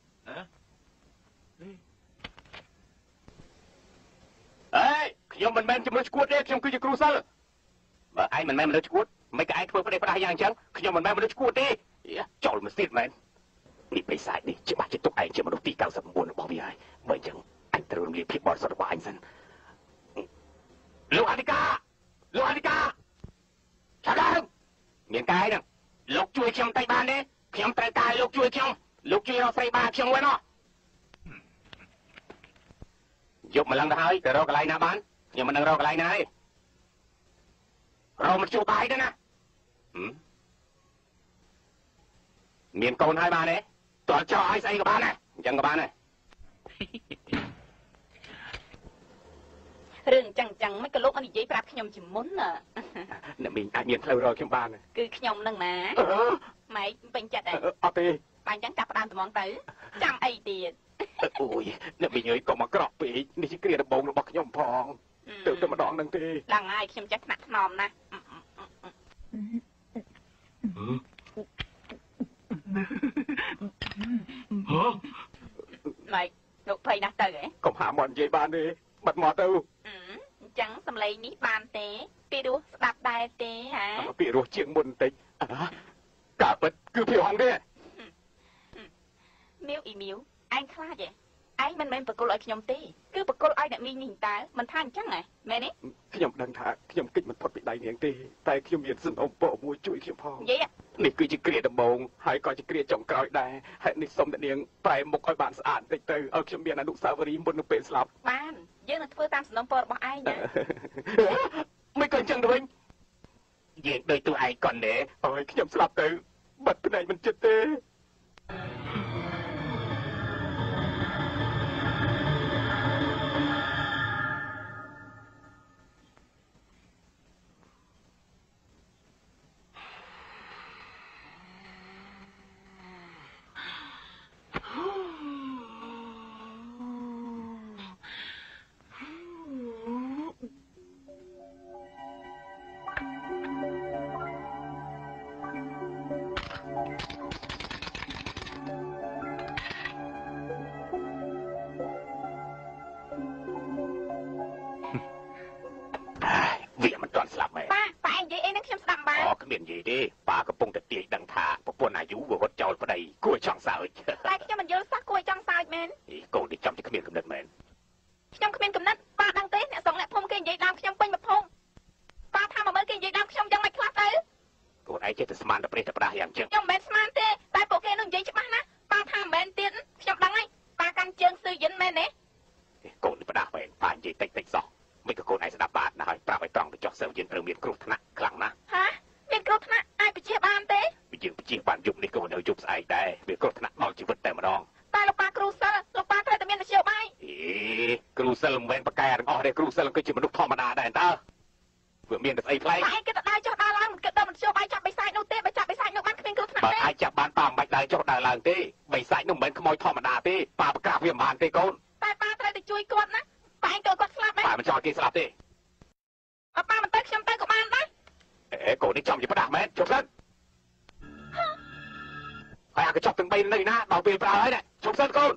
S1: เอ้ยขยมมันจะมันชกูดิขยมคือจะครูเซอร์ไอ้มันไม่มันชกูดไม่ก็ไอ้ทั่วประเทศประเทศอย่างจังขยมมันไม่มันชกูดิโจลมันสิทธิ์มันนี่ไปสายนี่จะมาจะตกไอ้จะมาดูตีเก่าสมบูรณ์บอกพี่ไอ้เมื่อจังไอ้ตรุมเรียกพี่บอลสดว่าไอ้สันลูกอานิกาชาดังเมียนกายดังลูกช่วยเชียงไต้บ้านเนี่ยเชียงไต้กายลูกช่วยเราใส่บ้านเชียงไว้เนาะยกมาลังได้แต่เรากระไรนะบ้านยังมันนั่งเรากระไรนะเรามันชูบายด้วยนะเมียนโกนให้บ้านเนี่ยตัวจ่อให้ใส่กับบ้านเนี่ยยังกับบ้านเนี่ย
S2: រឿងចឹងមិនក៏លោកអត់និយាយប្រាប់ខ្ញុំជាមុនណា
S1: អ្នកមីងអាចមានផ្លូវរកខ្ញុំបាន
S2: គឺខ្ញុំនឹងណាម៉ែពេញចិត្តហើយ
S1: អត់ទេ
S2: បាញ់ចឹងចាប់ផ្ដើមត្មងទៅចាំអីទៀត
S1: អូយអ្នកមីងអើយក៏មកក្រក់ពេកនេះជាគ្រាដំបងរបស់ខ្ញុំផងទៅតែម្ដងនឹងទេ
S2: ឡើងហើយខ្ញុំចេះថ្នាក់ថ្នមណាម៉ែលោកភ័យណាស់ទៅហ៎
S1: កុំហាមកនិយាយបានទេបាត់មកទៅ
S2: អញ្ចឹងសំឡេងនេះបានទេពីរោះស្ដាប់ដែរទេហ៎
S1: ពីរោះជាងមុនបន្តិចកាពិតគឺពីហងទេ
S2: មីវអ៊ីមីវឯងខ្លាចហ៎ឯងមិនមែនបកគលឲ្យខ្ញុំទេគឺបកគលឲ្យអ្នកមីងនេះតើមិនថាអញ្ចឹងហ៎មែនទេ
S1: ខ្ញុំដឹងថាខ្ញុំគិតមិនផុតពីដៃនាងទេតែខ្ញុំមានសំណុំពរមួយជួយខ្ញុំផង
S2: និយាយ
S1: នេះគឺជាគ្រាដំបងហើយក៏ជាគ្រាចុងក្រោយដែរហើយនេះសូមអ្នកនាងប្រែមុខឲ្យបានស្អាតបន្តិចទៅឲ្យខ្ញុំមានអនុស្សាវរីយ៍មុននឹងពេលស្លាប់
S2: បានយើងនឹងធ្វើតាមសំណុំពររបស់ឯងណា
S1: មិនក៏អញ្ចឹងទៅវិញយើងដូចទូឯងកុនទេអើយខ្ញុំស្លាប់ទៅបាត់ភ្នែកមិនចិត្តទេ
S3: អ
S1: គ្មាននិយាយទេប៉ាកំពុងតែទាយដឹងថាប្រពន្ធអាយុវារត់ចោលប្តីគួរចង់សើច
S2: តែខ្ញុំមិនយល់សោះគួរចង់សើចមែន
S1: កូននេះចាំតែគ្មានកំណត់មែន
S2: ខ្ញុំគ្មានកំណត់ប៉ាដឹងទេអ្នកសងអ្នកភូមិគេនិយាយដើមខ្ញុំពេញមកភូមិប៉ាថាមកមើលគេនិយាយដើមខ្ញុំយ៉ាងម៉េចខ្លះទៅ
S1: កូនឯងចេះតែស្មានតែប្រេះតែផ្ដាស់យ៉ាងចឹង
S2: ខ្ញុំមិនមែនស្មានទេតែពួកគេនឹងនិយាយច្បាស់ណាស់ប៉ាថាមិនមែនទៀតខ្ញុំដឹងហើយប៉ាកាន់ជើងស៊ឺយិនមែនទេ
S1: កូននេះផ្ដាស់មែនប៉ានិយាយតិចតិចសោះមិនក៏កូនឯងស្ដាប់បានណាស់ហើយប្រាប់ឲ្យត្រង់ទៅចោះសិលយើងត្រូវមានគ្រោះថ្នាក់ខ្លាំងណាស់
S2: ហាមានគ្រោះថ្នាក់អាចបញ្ជាបានទេ
S1: យើងបញ្ជាបានយប់នេះក៏មិននៅយប់ស្អែកដែរវាគ្រោះថ្នាក់ដល់ជីវិតតែម្ដង
S2: តែលោកប៉ាគ្រូសិលលោកប៉ាត្រូវតែមាននយោបាយ
S1: គ្រូសិលមិនមែនបកកែទាំងអស់ទេគ្រូសិលគឺជាមនុស្សធម្មតាដែរតើវាមានតែស្អីប្លែក
S2: តែឯងគិតតែដើរចុះដើរឡើងមិនគិតដល់នយោបាយចាប់បិសាចនោះទេបើចាប់បិសាចនោះបានគ្មានគ្រោះថ្នាក់
S1: បើ
S2: ទេ
S1: អាចចាប់បានប៉ាមិនបាច់ដើរចុះដើរឡើងទេបិសាចនោះមិនមែនខ្មោចធម្មតាទេប៉ាប្រកាសវាមិនបានទេកូន
S2: តែប៉ាត្រូវតែជួយគាត់ណាប៉ាឯងគាត់ស្លាប់មែន
S1: ប៉ាមិនចង់គេស្លាប់ទេ
S2: ប៉ាមិនទៅខ្ញុំទៅក៏បានដែរ
S1: កូននេះចំជាផ្ដាស់មែនជប់សិនហើយអាកញ្ចប់ទាំង3នៅណាដល់ពេលប្រើហើយណាជប់សិនកូន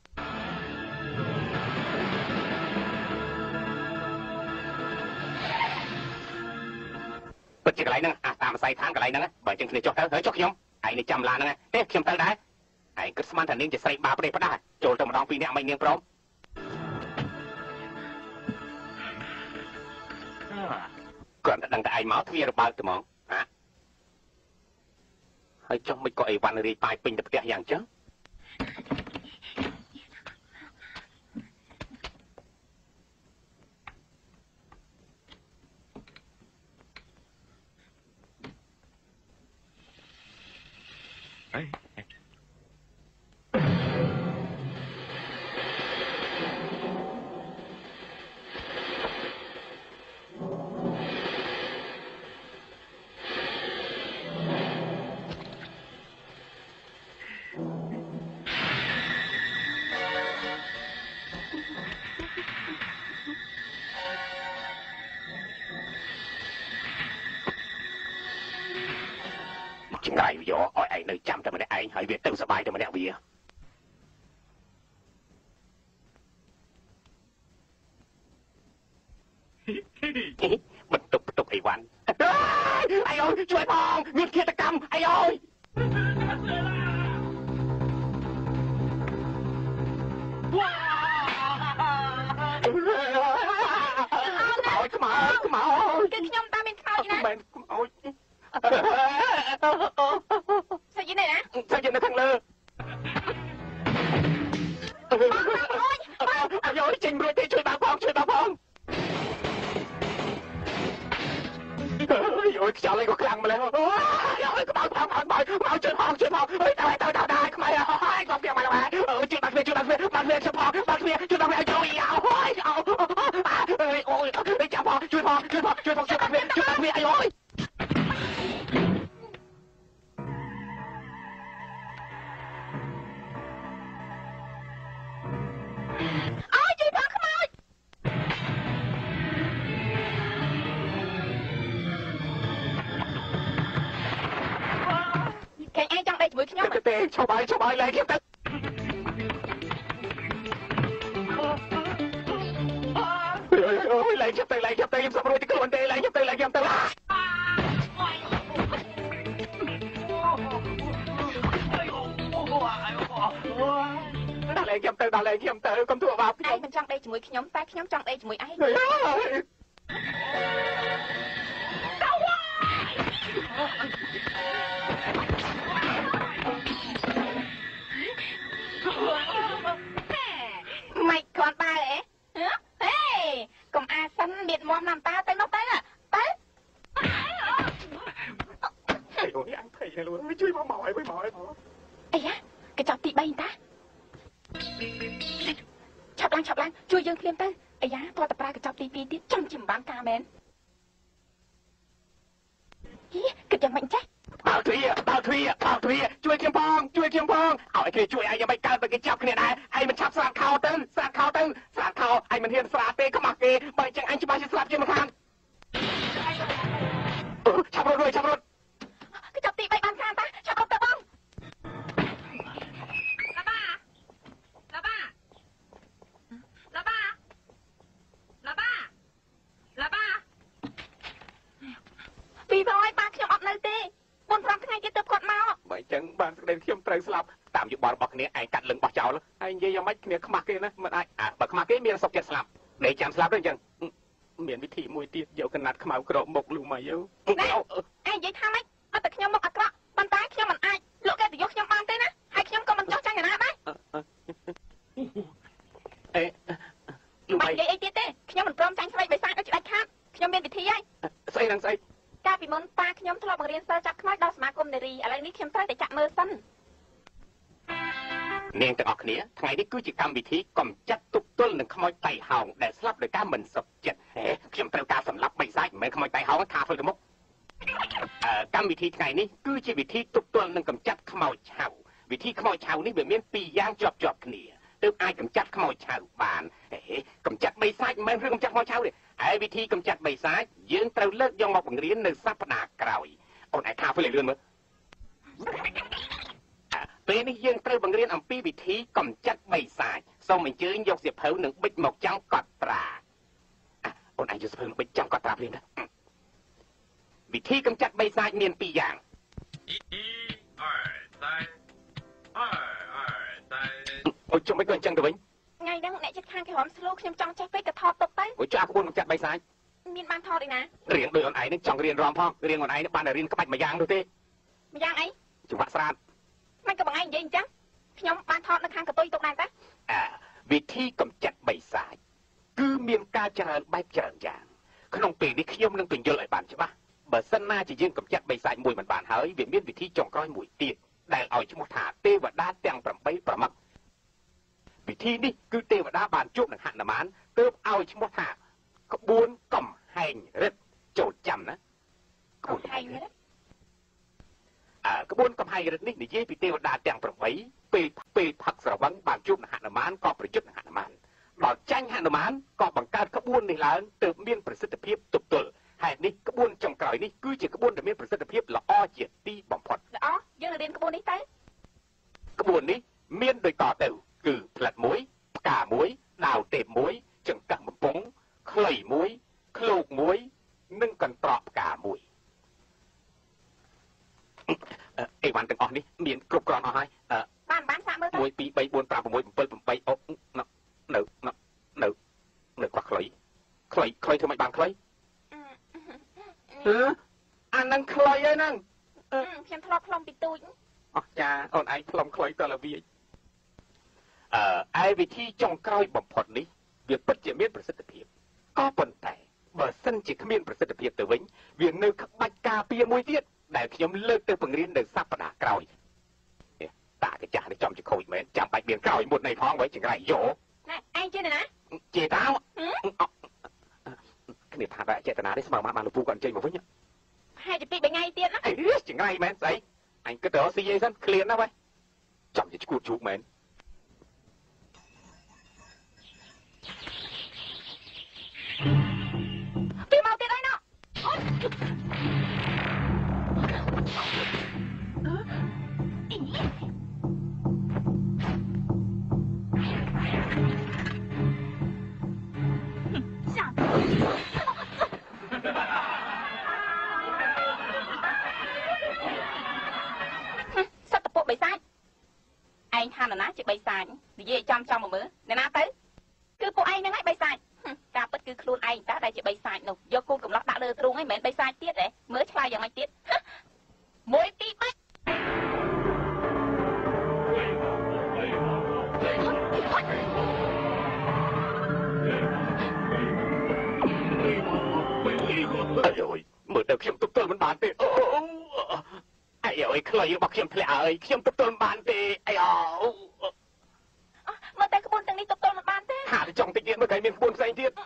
S1: ពិតជាកន្លែងហ្នឹងតាមវិស័យឋានកន្លែងហ្នឹងបើចឹងគ្នាចុះទៅហើយចុះខ្ញុំឯងនេះចាំឡានហ្នឹងទេខ្ញុំទៅដែរឯងគិតស្មានថានាងជាស្រីបាប្រទេសផ្ដាស់ចូលទៅម្ដង2នាក់មិននាងព្រមគាត់តែដឹងតែឯងមកទ្វាររបើកទៅហ្មងណាហើយចុះមិនក៏អីវ៉ាន់រីប៉ាយពេញទៅផ្ទះយ៉ាងចឹងចង្រៃយកឲ្យឯងនៅចាំតែម្នាក់ឯងហើយវាទៅសบายតែម្នាក់វាបន្ទុកអីវ៉ាន់អាយអើយជួយផងមានឃាតកម្មអាយអើយខ្មោចខ្មោច
S2: គឺខ្ញុំតាមានខ្មោចណា
S1: មិនខ្មោច
S2: ស្អីយីនេះណា
S1: ស្អីនៅខាងលើអាយអើយចេញរួចទេជួយបើផងជួយបើផងអើយខ្យល់អីក៏ខ្លាំងម្ល៉េះអូយអើយខ្មោចផងជួយផងអើយទៅខ្មែរហើយគាត់វាមកហើយជួយបាក់វាជួយផងជួយជួយជួយផងអើយចាំផងជួយផងអាយអើយ
S2: អូយជួយផងខ្មោចគេឯងចង់ដេកជាមួយខ្ញុំ
S1: ទេឈប់ហើយលែងខ្ញុំទៅលែងខ្ញុំទៅខ្ញុំសម្រួលទៅខ្លួនទេលែងខ្ញុំទៅលែងខ្ញុំទៅដល់លែងខ្ញុំទៅកុំធ្វើបាបខ្ញុំ
S2: ឯងមិនចង់ដេកជាមួយខ្ញុំតែខ្ញុំចង់ដេកជាមួយឯង ម៉េចគាត់ដើរហេកុំអាសិនមានមមណាំតាទៅនោះទៅទៅ
S1: អូយអញភ័យណាលោកជួយមកឲ្យវិញមកឲ្យ
S2: អីយ៉ាកញ្ចប់ទី3តាឆាប់ឡើងជួយយើងភ្លាមទៅអីយ៉ាតើតប្រើកញ្ចប់ទី2ទៀតចំជាមិនបានការមែនហីគិតយ៉ាងម៉េចចេះ
S1: បើទ្វាជួយខ្ញុំផងឲ្យគេជួយឯងយ៉ាងម៉េចកើតបើគេចាប់គ្នាដែរឯងមិនឆាប់ស្រាតខោទៅស្រាតខោឯងមិនហ៊ានស្រាតទេខ្មាស់គេបើអញ្ចឹងអញច្បាស់ជាស្លាប់ជាមិនខានឆាប់រត់
S2: កញ្ចប់ទី3បានការតាឆាប់រត់ទៅបងឡាបាពីរយប៉ាខ្ញុំអត់នៅទេ
S1: បានសេចក្តីខ្ញុំត្រូវស្លាប់តាមយោបល់របស់គ្នាឯងកាត់លឹងបោះចោលឯងនិយាយយ៉ាងម៉េចគ្នាខ្មាស់គេណាមិនអាចបើខ្មាស់គេមានសុខចិត្តស្លាប់ដេកចាំស្លាប់ទេអញ្ចឹងមានវិធីមួយទៀតយកកណាត់ខ្មៅក្រោបមុខលូម៉ៃយោឯងនិយាយថាម៉េចអត់តែខ្ញុំមុខអាក្រក់ប៉ុន្តែខ្ញុំមិនអាចលោកគេទៅយកខ្ញុំបានទេណាហើយខ្ញុំក៏មិនចង់ចាញ់ណាដែរអេលូម៉ៃនិយាយអីទៀតទេខ្ញុំមិនព្រមចាញ់ស្រីបិសាចឲ្យដាច់ខាតខ្ញុំមានវិធីហើយស្អីនឹងស្អីកាលពីមុនប៉ាខ្ញុំធ្លាប់បង្រៀនសិលចាប់ខ្មោចដល់សមាគមនារីឥឡូវនេះខ្ញុំត្រូវតែចាក់មើលសិននាងទាំងអស់គ្នាថ្ងៃនេះគឺជាកម្មវិធីកំចាត់ទុកទល់នឹងខ្មោចតៃហោងដែលស្លាប់ដោយការមិនសុខចិត្តខ្ញុំត្រូវការសម្លាប់បិសាចមិនមែនខ្មោចតៃហោងខាធ្វើទៅមុខកម្មវិធីថ្ងៃនេះគឺជាវិធីទុកទល់នឹងកំចាត់ខ្មោចឆៅវិធីខ្មោចឆៅនេះវាមាន2យ៉ាងជាប់គ្នាទើបអាចកំចាត់ខ្មោចឆៅបានកំចាត់បិសាចមិនមែនរឿងកំចាត់ខ្មោចឆៅទេហើយវិធីកំចាត់បិសាចយើងត្រូវលើកយកមកបង្រៀននៅសប្តាហ៍ក្រោយអូនឯងខាធ្វើលឿនមើលពេលនេះយើងត្រូវបង្រៀនអំពីវិធីកំចាត់បិសាចសូមអញ្ជើញយកសៀវភៅនិងប៊ិចមកចាំកត់ត្រាអូនឯងយកសៀវភៅនិងប៊ិចចាំកត់ត្រាភ្លាមណាវិធីកំចាត់បិសាចមាន2យ៉ាងអូយជុំមិនក៏អញ្ចឹងទៅវិញថ្ងៃហ្នឹងអ្នកចិត្តខាងគេរំស្លូខ្ញុំចង់ចេះពេកក៏ថតទុកទៅអូយចាក្បួនកំចាត់បិសាចមានបានថតឯណារៀនដោយអូនឯងនឹងចង់រៀនរំផងរៀនអូនឯងបានតែរៀនក្បាច់មួយយ៉ាងនោះទេមួយយ៉ាងអីចង្វាក់ស្រាតមិនក៏បងឯងនិយាយអញ្ចឹងខ្ញុំបានថតនៅខាងកតុយទុកដែរតាវិធីកំចាត់បិសាចគឺមានការច្រើនបែបច្រើនយ៉ាងក្នុងពេលនេះខ្ញុំនឹងបញ្យល់ឲ្យបានច្បាស់បើសិនណាជាយើងកំចាត់បិសាចមួយមិនបានហើយវាមានវិធីចុងក្រោយមួយទៀតដែលឲ្យឈ្មោះថាទេវតាទាំង8ប្រមឹកវិធីនេះគឺទេវតាបានជួបនឹងហនុមានទើបឲ្យឈ្មោះថាក្បួនកំហែងរិទ្ធចូលចាំណាកំហែងរិទ្ធក្បួនកំហែងរិទ្ធនេះនិយាយពីទេវតាទាំង8ពេលផឹកស្រវឹងបានជួបនឹងហនុមានក៏ប្រយុទ្ធនឹងហនុមានដល់ចាញ់ហនុមានក៏បង្កើតក្បួននេះឡើងទើបមានប្រសិទ្ធភាពទប់ទល់ហើយនេះក្បួនចុងក្រោយនេះគឺជាក្បួនដែលមានប្រសិទ្ធភាពល្អជាទីបំផុតល្អយើងរៀនក្បួននេះទៅក្បួននេះមានដូចតទៅគឺផ្លិត1ផ្កា1ដាវទេព1ចង្កឹះបំពង់ខ្លី1ឃ្លោក1និងកន្ត្រកផ្កា1អីវ៉ាន់ទាំងអស់នេះមានគ្រប់គ្រាន់អស់ហើយបានសាកមើលទៅ1 2 3 4 5 6 7 8អូនៅខ្វះខ្លីធ្វើមិនបានខ្លីអានឹងខ្លីហើយហ្នឹងខ្ញុំធ្លាប់ផ្លុំពីទូចអស់ចាអូនឯងផ្លុំខ្លីតលវាឯវិធីចុងក្រោយបំផុតនេះវាពិតជាមានប្រសិទ្ធភាពក៏ប៉ុន្តែបើសិនជាគ្មានប្រសិទ្ធភាពទៅវិញវានៅក្បាច់ការពារមួយទៀតដែលខ្ញុំលើកទៅបង្រៀននៅសប្តាហ៍ក្រោយតាកចាស់នេះចំជាខូចមែនចាំបាច់មានក្រោយមុតនៃផងໄວចង្រៃយោណែឯងជឿណាចេតាគ្នាថាតែចេតនានេះស្មើបានលោកពូគាត់ចេញមកវិញហើយទៅពី3ថ្ងៃទៀតណាចង្រៃមែនស្អីអញគិតទៅស៊ីអីសិនឃ្លានណាវ៉ៃចំជាឈួតជូកមែនពីមកទៀតហើយណោបិសាចឯងថានរណាជាបិសាចនិយាយចំមកមើលអ្នកណាទៅគឺពួកឯងហ្នឹងឯងបិសាចការពិតគឺខ្លួនឯងតាដែលជាបិសាចនោះយកគូកំឡោះដាក់លើទ្រូងឯងមិនមែនបិសាចទៀតទេមើលឆ្លើយយ៉ាងម៉េចទៀត1 2 3មើលទៅខ្ញុំទប់ទល់មិនបានទេអាយអើយខ្លីរបស់ខ្ញុំធ្លាក់អើយខ្ញុំទប់ទល់មិនបានទេអាយមើលតែក្បួនទាំងនេះទប់ទល់មិនបានទេហាទៅចង់តិចទៀតមើលតែមានក្បួនផ្សេងទៀត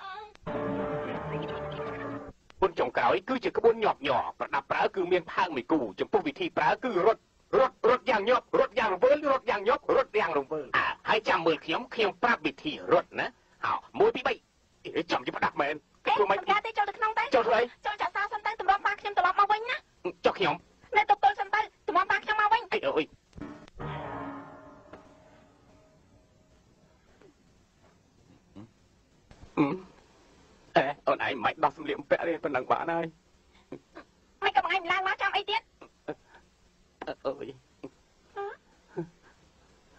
S1: ក្បួនចុងក្រោយគឺជាក្បួនញាប់ញ័រប្រដាប់ប្រើគឺមានផើងមួយគូចំពោះវិធីប្រើគឺរត់យ៉ាងញាប់រត់យ៉ាងរង្វើលរត់យ៉ាងញាប់រត់យ៉ាងរង្វើលហើយចាំមើលខ្ញុំប្រាប់វិធីរត់ណាហៅ1 2 3ចាំជាប្រដាប់មែនធ្វើមិនកើតទេចូលទៅក្នុងទៅចូលទៅចូលចាក់សារសិនទៅតម្រាំប៉ាខ្ញុំត្រឡប់មកវិញណាចុះខ្ញុំនៅទៅពលសិនទៅតម្រាំប៉ាខ្ញុំមកវិញអីអើយអូនឯងមិនដោះសម្លៀកបំពាក់ទេប៉ុណ្ណឹងបានហើយមិនក៏បងឯងឡើងមកចាំអីទៀតអើយ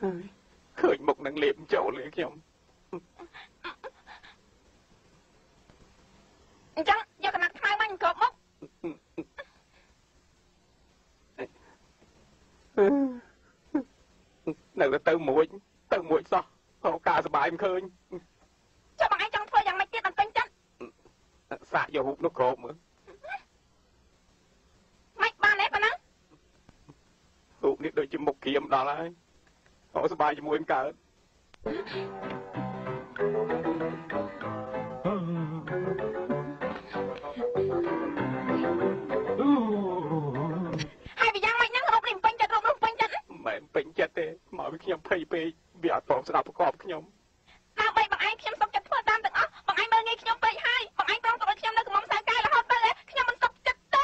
S1: ឃើញមុខនឹងលេបចូលលេខ្ញុំ
S2: អញ្ចឹងយកកណាត់ខ្មៅមកកបមក
S1: នៅទៅមួយសោះហៅការសុបាយមិនឃើញ
S2: ចុះបងឯងចង់ធ្វើយ៉ាងម៉េចទៀតមិនពេញចិត្ត
S1: សាកយកហូបនោះគ្របមើល
S2: មិនបានទេប៉ុណ្ណឹង
S1: ហូបនេះដូចជាមុខក្រៀមដល់ហើយហៅសុបាយជាមួយនឹងកើត
S2: ហើយវាយ៉ាងម៉េចហ្នឹងរូបនេះមិនពេញចិត្តរូបនោះពេញចិត្ត
S1: មិនពេញចិត្តទេមកវាខ្ញុំភ័យពេកវាអត់ព្រមស្ដាប់ប្រកបខ្ញុំ
S2: ដើម្បីបងឯងខ្ញុំសុខចិត្តធ្វើតាមទាំងអស់បងឯងមើលងាយខ្ញុំពេកហើយបងឯងព្រមទុកឲ្យខ្ញុំនៅក្នុងខ្សែកែរហូតទៅខ្ញុំមិនសុខចិត្តទេ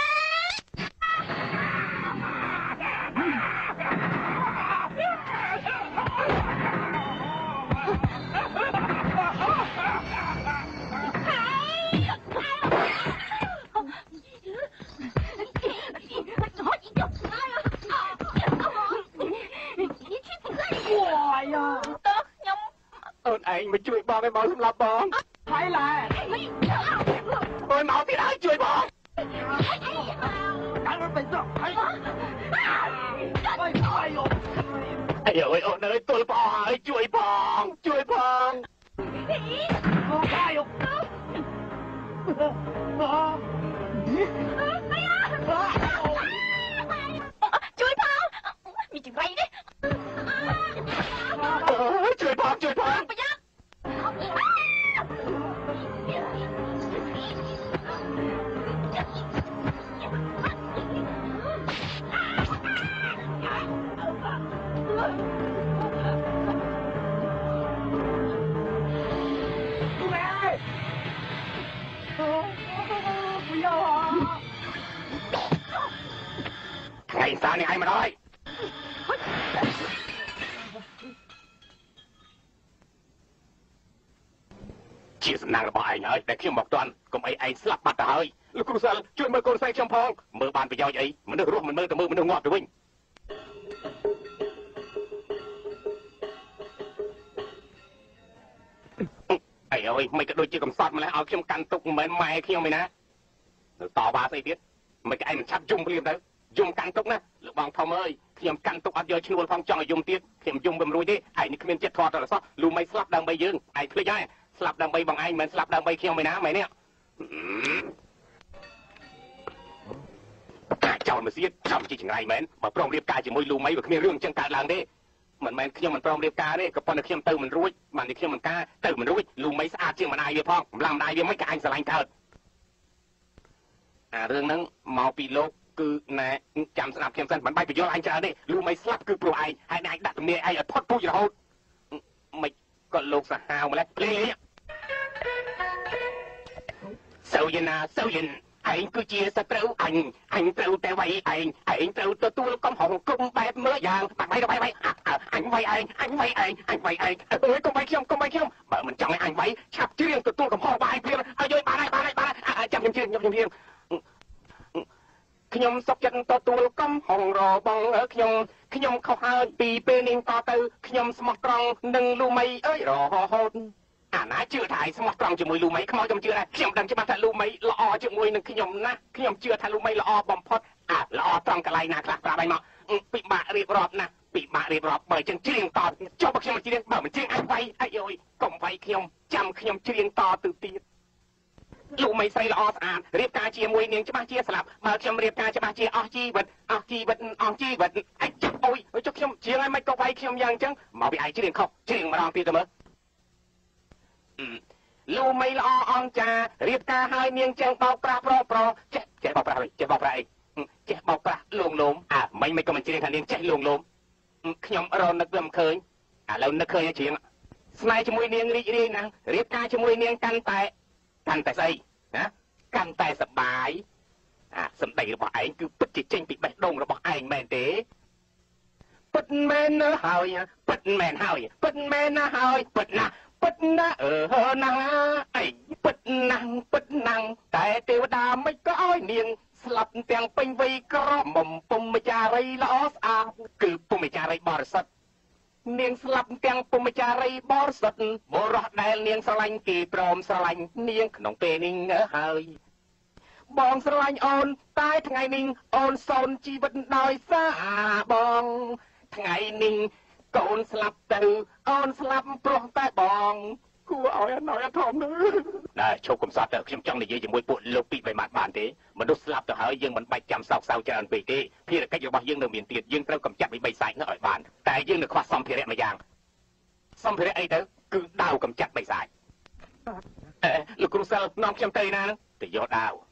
S1: អូនឯងមកជួយបងឲ្យបងសម្លាប់បងហើយឡាអូនមកទៀតហើយជួយបងកាន់ទៅចុះហើយអាយអូនអើយទល់បងហើយជួយបងជួយបងបងកាយ
S2: ជួយផងមានចង្រៃនេះ
S1: ជួយផងជួយផង
S2: ប្រយ័ត្ន
S1: ថ្ងៃសារនេះឯងមកដល់ហើយជាសំណាងរបស់ឯងហើយតែខ្ញុំមកទាន់កុំអីឯងស្លាប់បាត់ទៅហើយលោកគ្រូសិលជួយមើលកូនស្រីខ្ញុំផងមើលបានប្រយោជន៍អីមនុស្សរស់មិនមើលទៅមើលមនុស្សងាប់ទៅវិញអីអើយមិនក៏ដូចជាកំសត់ម្លេះឲ្យខ្ញុំកាន់ទុកមិនមែនម៉ែខ្ញុំឯណាទៅតវ៉ាស្អីទៀតមិនក៏ឯងមិនឆាប់យំព្រាមទៅយំកាន់ទុកណាលោកបងធំអើយខ្ញុំកាន់ទុកអត់យកឈ្នួលផងចង់ឲ្យយំទៀតខ្ញុំយំមិនរួចទេឯងនេះគ្មានចិត្តធាត់ទៅសោះលូមិនស្លាប់ដើម្បីយើងឯងភ្លេចហើយស្លាប់ដើម្បីបងឯងមិនស្លាប់ដើម្បីខ្ញុំឯណាមែនទេចោលមកទៀតចាំជាចង្រៃមែនបើព្រមរៀបការជាមួយលូមីវាគ្មានរឿងអញ្ចឹងកើតឡើងទេមិនមែនខ្ញុំមិនព្រមរៀបការទេក៏ប៉ុន្តែខ្ញុំទៅមិនរួចបានតែខ្ញុំមិនការទៅមិនរួចលូមីស្អាតជាងម្ដាយវាផងម្ល៉េះម្ដាយវាមិនក៏អញស្រឡាញ់កើតអារឿងហ្នឹងមកពីលោកគឺណែចាំស្ដាប់ខ្ញុំសិនមិនបាច់បញ្យល់អញច្រើនទេលូមីស្លាប់គឺព្រោះឯងហើយឯងដាក់ទំនាយឯងឲ្យផុតពូជរហូតមិនក៏លោកសាហាវម្លេះភ្លេងសូយណាសូយឯងគឺជាសត្រូវអញត្រូវតែវាយឯងត្រូវទទួលកំហុសគុំបែបមើលយ៉ាងបាក់បាយអញវាយឯងអើយកុំវាយខ្ញុំបើមិនចង់ឲ្យអញវាយឆាប់ច្រៀងទទួលកំហុសបាយព្រាមឲ្យយល់បានហើយចាំខ្ញុំជឿខ្ញុំសុកចិត្តទទួលកំហុសរបស់ខ្ញុំខុសហើយពីពេលនេះតទៅខ្ញុំស្មោះត្រង់នឹងលូមីអើយរហូតអាណាជឿថាឯងស្មោះត្រង់ជាមួយលូមីខ្មោចក៏មិនជឿដែរខ្ញុំដឹងច្បាស់ថាលូមីល្អជាមួយនឹងខ្ញុំណាខ្ញុំជឿថាលូមីល្អបំផុតល្អត្រង់កន្លែងណាខ្លះប្រាប់ឯងមកពិបាករៀបរាប់ណាពិបាករៀបរាប់បើចឹងច្រៀងតចុះបើខ្ញុំមិនច្រៀងបើមិនច្រៀងអញវាយអាយអើយកុំវាយខ្ញុំចាំខ្ញុំច្រៀងតទៅទៀតលូមីស្រីល្អស្អាតរៀបការជាមួយនាងច្បាស់ជាស្លាប់បើខ្ញុំរៀបការច្បាស់ជាអស់ជីវិតអាយចាប់អុយចុះខ្ញុំច្រៀងឲ្យមិនក៏វាយខ្ញុំយ៉ាងចឹងមកពីឯងច្រៀងខុសច្រៀងម្ដងទៀតទៅមើលលូមីល្អអង្ចារៀបការឲ្យនាងចឹងបោកប្រាស់ប្រចេះបោកប្រាស់អីចេះបោកប្រាស់លងលោមមិនក៏មិនច្រៀងថានាងចេះលងលោមខ្ញុំរនឹកវាមិនឃើញឥឡូវនឹកឃើញច្រៀងស្នេហ៍ជាមួយនាងរីករាយណាស់រៀបការជាមួយនាងកាន់តែស្អីណាកាន់តែសបាយសម្ដីរបស់ឯងគឺពិតជាចេញពីបេះដូងរបស់ឯងមែនទេពិតមែនណាហើយពិតមែនណាពិតណាណាអីពិតណាស់តែទេវតាមិនក៏ឲ្យនាងស្លាប់ទាំងពេញវ័យក្រមុំពុំចារីល្អស្អាតគឺពុំចារីបរិសុទ្ធនាងស្លាប់ទាំងពុំចារីបរិសុទ្ធបរោះដែលនាងស្រឡាញ់គេព្រមស្រឡាញ់នាងក្នុងពេលនេះហើយបងស្រឡាញ់អូនតែថ្ងៃនេះអូនសូនជីវិតដោយសារបងថ្ងៃនេះកូនស្លាប់ទៅអូនស្លាប់ព្រោះតែបងគួរឲ្យអណយធំណាស់ឈប់កំសត់ទៅខ្ញុំចង់និយាយជាមួយពួកលោកពី3ម៉ាត់បានទេមនុស្សស្លាប់ទៅហើយយើងមិនបាច់ចាំសោកសៅច្រើនពេកទេភារកិច្ចរបស់យើងនៅមានទៀតយើងត្រូវកម្ចាត់វិបិសាចនោះឲ្យបានតែយើងនៅខ្វះសម្ភារៈមួយយ៉ាងសម្ភារៈអីទៅគឺដាវកម្ចាត់បិសាចលោកគ្រូសិលនាំខ្ញុំទៅណាទៅយកដាវ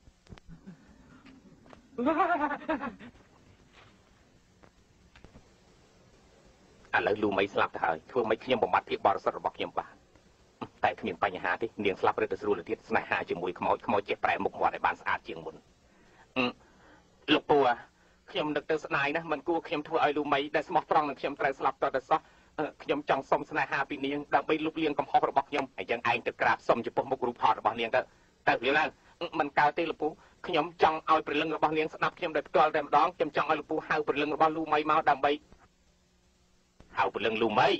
S1: ឥឡូវលូមីស្លាប់ទៅហើយធ្វើមិនខ្ញុំបំបត្តិភាពបរិសុទ្ធរបស់ខ្ញុំបានតែគ្មានបញ្ហាទេនាងស្លាប់ឬទៅស្រួលទៅទៀតស្នេហាជាមួយខ្មោចចេះប្រែមុខមាត់ឲ្យបានស្អាតជាងមុនលោកពូខ្ញុំនឹកទៅស្ដាយណាស់មិនគួរខ្ញុំធ្វើឲ្យលូមីដែលស្មោះត្រង់នឹងខ្ញុំត្រូវស្លាប់តទៅសោះខ្ញុំចង់សុំស្នេហាពីនាងដើម្បីលុបលាងកំហុសរបស់ខ្ញុំហើយយ៉ាងឯងទៅក្រាបសុំចំពោះមុខរូបថតរបស់នាងទៅរៀលឡើងមិនកើតទេលោកពូខ្ញុំចង់ឲ្យព្រលឹងរបស់នាងស្ដាប់ខ្ញុំដោយផ្ទាល់តែម្ដងខ្ញុំចង់ឲ្យលោកពូហៅព្រលឹងរបស់លូមីមកដើម្បីហៅព្រលឹងលូមី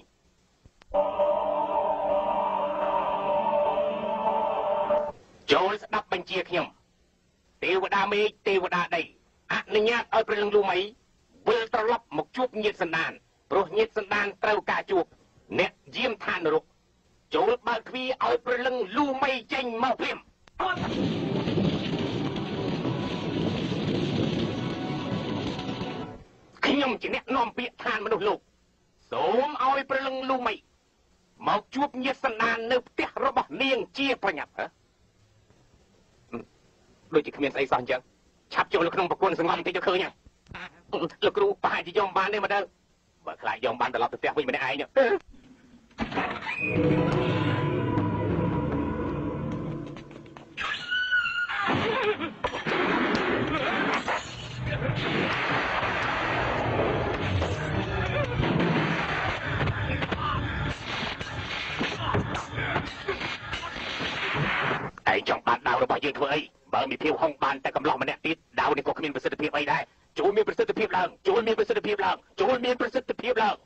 S1: ចូលស្ដាប់បញ្ជាខ្ញុំទេវតាមេឃទេវតាដីអនុញ្ញាតឲ្យព្រលឹងលូមីវិលត្រឡប់មកជួបញាតិសន្តានព្រោះញាតិសន្តានត្រូវការជួបអ្នកយាមឋាននរកចូលបើកទ្វារឲ្យព្រលឹងលូមីចេញមកភ្លាមខ្ញុំជាអ្នកនាំពាក្យឋានមនុស្សលោកសូមឲ្យព្រលឹងលូមីមកជួបញាតិសន្តាននៅផ្ទះរបស់នាងជាប្រញាប់ដូចជាគ្មានស្អីសោះអញ្ចឹងឆាប់ចូលក្នុងប្រគល់សង្ងំតិចទៅឃើញហើយលោកគ្រូប្រហែលជាយំបានទេមើលទៅបើខ្លាចយំបានត្រឡប់ទៅផ្ទះវិញម្នាក់ឯងឯងចង់បានដាវរបស់យើងធ្វើអីបើមានភាពហុងបានតែកំឡោះម្នាក់ទៀតដាវនេះក៏គ្មានប្រសិទ្ធភាពអីដែរចូលមានប្រសិទ្ធភាពឡើងចូលមានប្រសិទ្ធភាពឡើងចូលមានប្រសិទ្ធភាពឡើង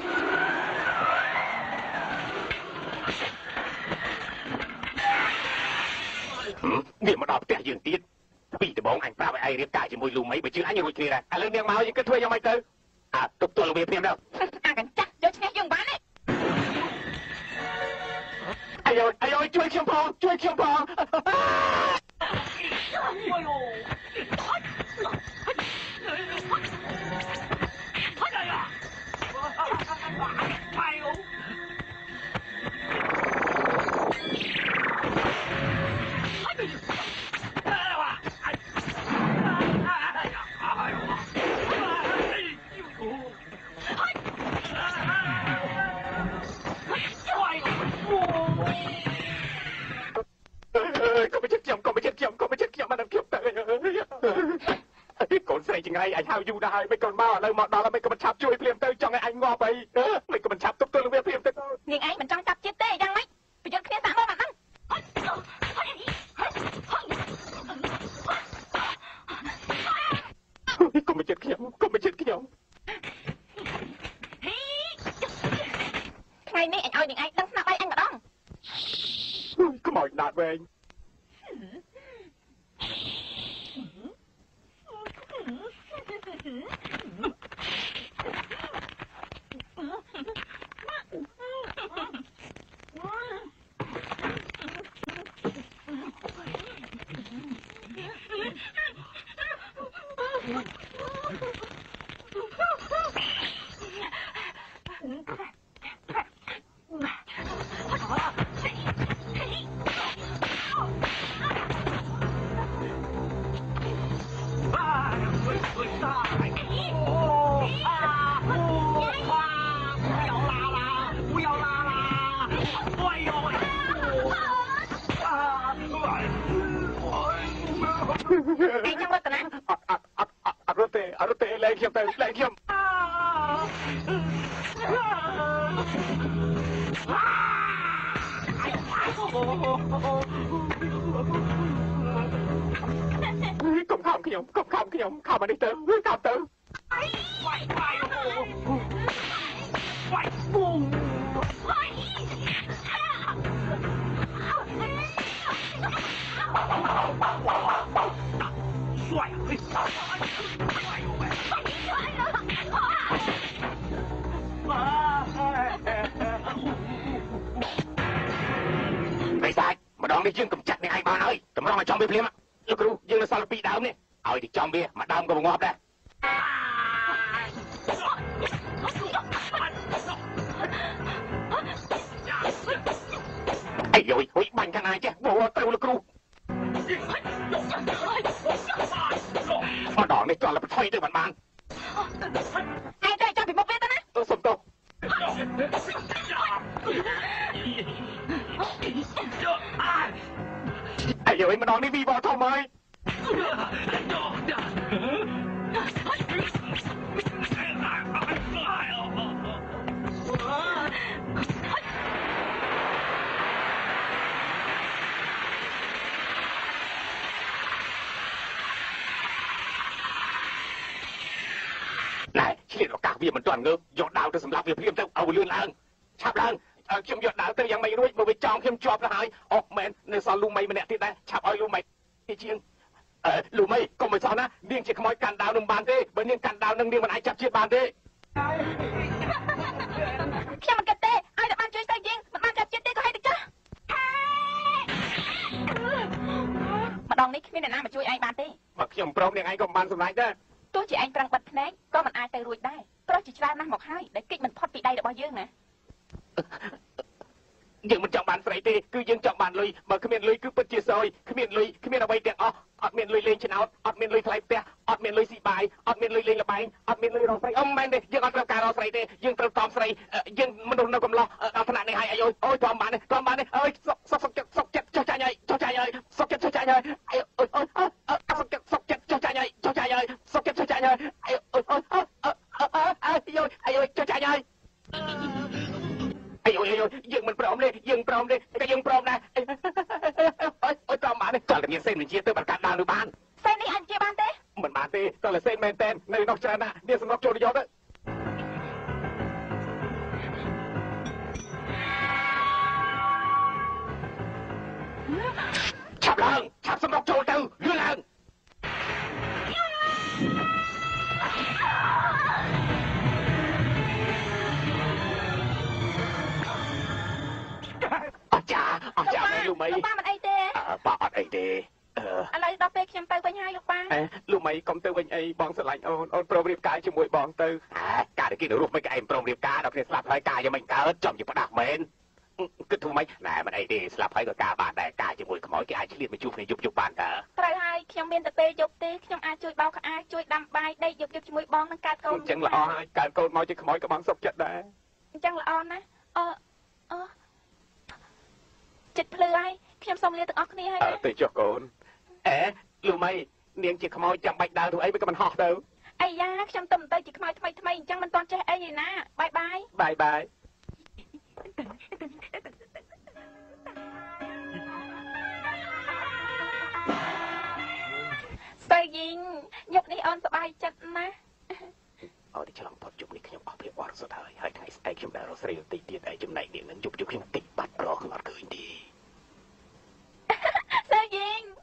S1: វាមកដល់ផ្ទះយើងទៀតពីដំបងអញប្រាប់ឲ្យឯងរៀបការជាមួយលូមីបើជឿអញរួចគ្នាដែរឥឡូវនាងមកយើងគិតធ្វើយ៉ាងម៉េចទៅទប់ទល់វាព្រាមទៅអាកញ្ចាស់យកឈ្នះយើងបានទេអាយជួយខ្ញុំផងជួយខ្ញុំផងកូនស្រីចង្រៃអញហៅយូរដែរហើយមិនកូនមកឥឡូវមកដល់ហើយមិនក៏មិនឆាប់ជួយភ្លាមទៅចង់ឲ្យអញងាប់អីមិនក៏មិនឆាប់ទប់ទល់វាភ្លាមទៅនាងឯងមិនចង់ចាប់ជាតិទេយ៉ាងម៉េចប្រយុទ្ធគ្នាសាក់មកបាត់ហ្នឹងកុំមកចិត្តខ្ញុំកុំមកចិត្តខ្ញុំថ្ងៃនេះអញឲ្យនាងឯងដឹងស្នាប់អីអញម្ដងខ្មោចដាច់វែងអត់ទេលែងខ្ញុំទៅលែងខ្ញុំកុំខំខ្ញុំកុំខំខ្ញុំខំមកនេះទៅខំទៅไม่ได้มาดองได้ยื่นกำจัดในไอ้บ้านเอ้ยแต่ไม่ต้องมาจอมไปเพลียมอ่ะลูกครูยื่นในซาลปีดาวนี่เอาที่จอมเบี้ยมาดามก็มางอบได้ไอ้โยยบันขนาดเจ้บอกว่าเต้าลูกครูมาดองในจอมแล้วไปถอยด้วยมันไอ้ใจจอมผิดมุกเวทนะสมโตไอ้โยยมาดองนี่วีบอลทำไมnày chỉ là các việc mình toàn ngơ giọt đào từ sầm lấp việc phim theo ao lươn lang chạp lang khiêm giọt đào từ yang mày nuôi mà bị tròn khiêm chọp là hai mẹ nơi sao lu mày nè thì đây chạp ao lu mày thì chiêng lu mày còn mày sao na điên chỉ không nói càn đào nâng bàn thế bởi nên càn đào nâng điên mà ai chạp chiết bàn thế
S2: khi mình cắt tê ai đã ban chơi tay riêng mình ban chặt chiết tê có hay được chứ mà đòn đấy khi nào mà chui ai ban tê
S1: mà khiêm prong này ai còn bàn sầm lại đó
S2: ទោះជាឯងប្រាំងបិទភ្នែកក៏មិនអាចទៅរួចដែរព្រោះជាច្រើនណាស់មកហើយដែលគេចមិនផុតពីដៃរបស់យើងណា
S1: យើងមិនចង់បានស្រីទេគឺយើងចង់បានលុយបើគ្មានលុយគឺពិតជាសោយគ្មានលុយគ្មានអ្វីទាំងអស់អត់មានលុយលេងឆ្នោតអត់មានលុយថ្លៃផ្ទះអត់មានលុយស៊ីបាយអត់មានលុយលេងល្បែងអត់មានលុយរកស្រីអ៊ំមែនទេយើងអត់ត្រូវការរកស្រីទេយើងត្រូវតមស្រីយើងមនុស្សនៅកំឡោះដល់ថ្នាក់នេះហើយអាយអូយតមបានទេអើយសុកចិត្តចុះចាញ់ហើយចុះចាញ់ហើយសុកចិត្តចុះចាញ់ហើយអាយអូយសុកចិត្តចុះចាញ់ហើយចុះចាញ់ហើយសុកចិត្តចុះចាញ់ហើយអាយអូយអាយចុះចាញ់ហើយអាយអូយយើងមិនព្រមទេយើងព្រមទេតែយើងព្រមដែរអូយតបានទេចង់តែមានសេនវិជាទៅបង្កើតដើមឬបានសេននេះអាចជាបានទេមិនបានទេតើសេនមែនតែននៅនោះច្រើនណាស់នេះសម្រាប់ចូលយកទៅឆាប់ឡើងឆាប់សម្រាប់ចូលទៅលឿនឡើងអស់ចាមែនលោកមីលោកប៉ាមិនអីទេប៉ាអត់អីទេឥឡូវដល់ពេលខ្ញុំទៅវិញហើយលោកប៉ាលោកមីកុំទៅវិញអីបងស្រឡាញ់អូនព្រមរៀបការជាមួយបងទៅការដែលគេនៅរស់មិនឯងព្រមរៀបការដល់គ្នាស្លាប់ហើយការយ៉ាងមិនកើតចំជាផ្ដាស់មែនគិតធូរមិនណែមិនអីទេស្លាប់ហើយក៏ការបានដែរការជាមួយខ្មោចគេអាចឆ្លៀតមកជួបគ្នាយប់បានតើត្រូវហើយខ្ញុំមានតែពេលយប់ទេខ្ញុំអាចជួយបោកក្អាជួយដាំបាយដេកយប់ជាមួយបងនឹងកើតកូនអញ្ចឹងល្អហើយកើតកូនមកជាខ្មោចក៏បងសុខចិត្តដែរអញ្ចឹងល្អណាស់ចិត្តភ្លឺហើយខ្ញុំសូមលាទាំងអស់គ្នាហើយទៅចុះកូនលោកម៉ៃនាងជាខ្មោចចាំបាច់ដើរទៅអីវាក៏មិនហោះទៅអាយ៉ាខ្ញុំទៅជាខ្មោចថ្មីអញ្ចឹងមិនទាន់ចេះអីទេណាបាយស្រីយីងយកនេះអូនសប្បាយចិត្តណាស់អូទីឆ្លងផុតជប់នេះខ្ញុំអស់ភាពបរិសុទ្ធហើយថ្ងៃស្អែកខ្ញុំដើររកស្រីទីទៀតឯចំណែកនាងនឹងយប់ខ្ញុំតិចបាត់រកខ្ញុំអត់ឃើញទេស្រីយីង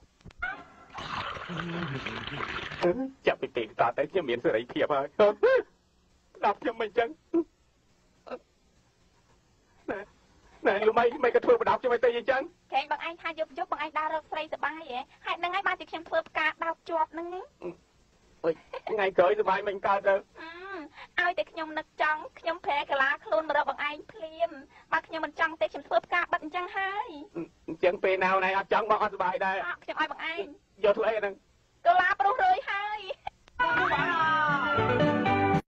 S1: ចាប់ពីពេលតទៅខ្ញុំមានសេរីភាពហើយដល់ខ្ញុំមិនអញ្ចឹងណែលោកមិនក៏ធ្វើបដោកខ្ញុំឲ្យទៅអញ្ចឹងកែងបងឯងថាយប់បងឯងដើររកស្រីសប្បាយហ៎ហេតុហ្នឹងហើយបានជាខ្ញុំធ្វើផ្កាដោកជាប់ហ្នឹងអើយថ្ងៃក្រោយសប្បាយមិនកើតទៅឲ្យតែខ្ញុំនឹកចង់ខ្ញុំប្រែកាឡាខ្លួនមករកបងឯងភ្លាមបើខ្ញុំមិនចង់ទេខ្ញុំធ្វើផ្កាបិទអញ្ចឹងហើយអញ្ចឹងពេលណាណៃអត់ចង់បងអត់សប្បាយដែរខ្ញុំឲ្យបងឯងយកធ្វើអីហ្នឹងកាឡាប្រុសរើយហើយ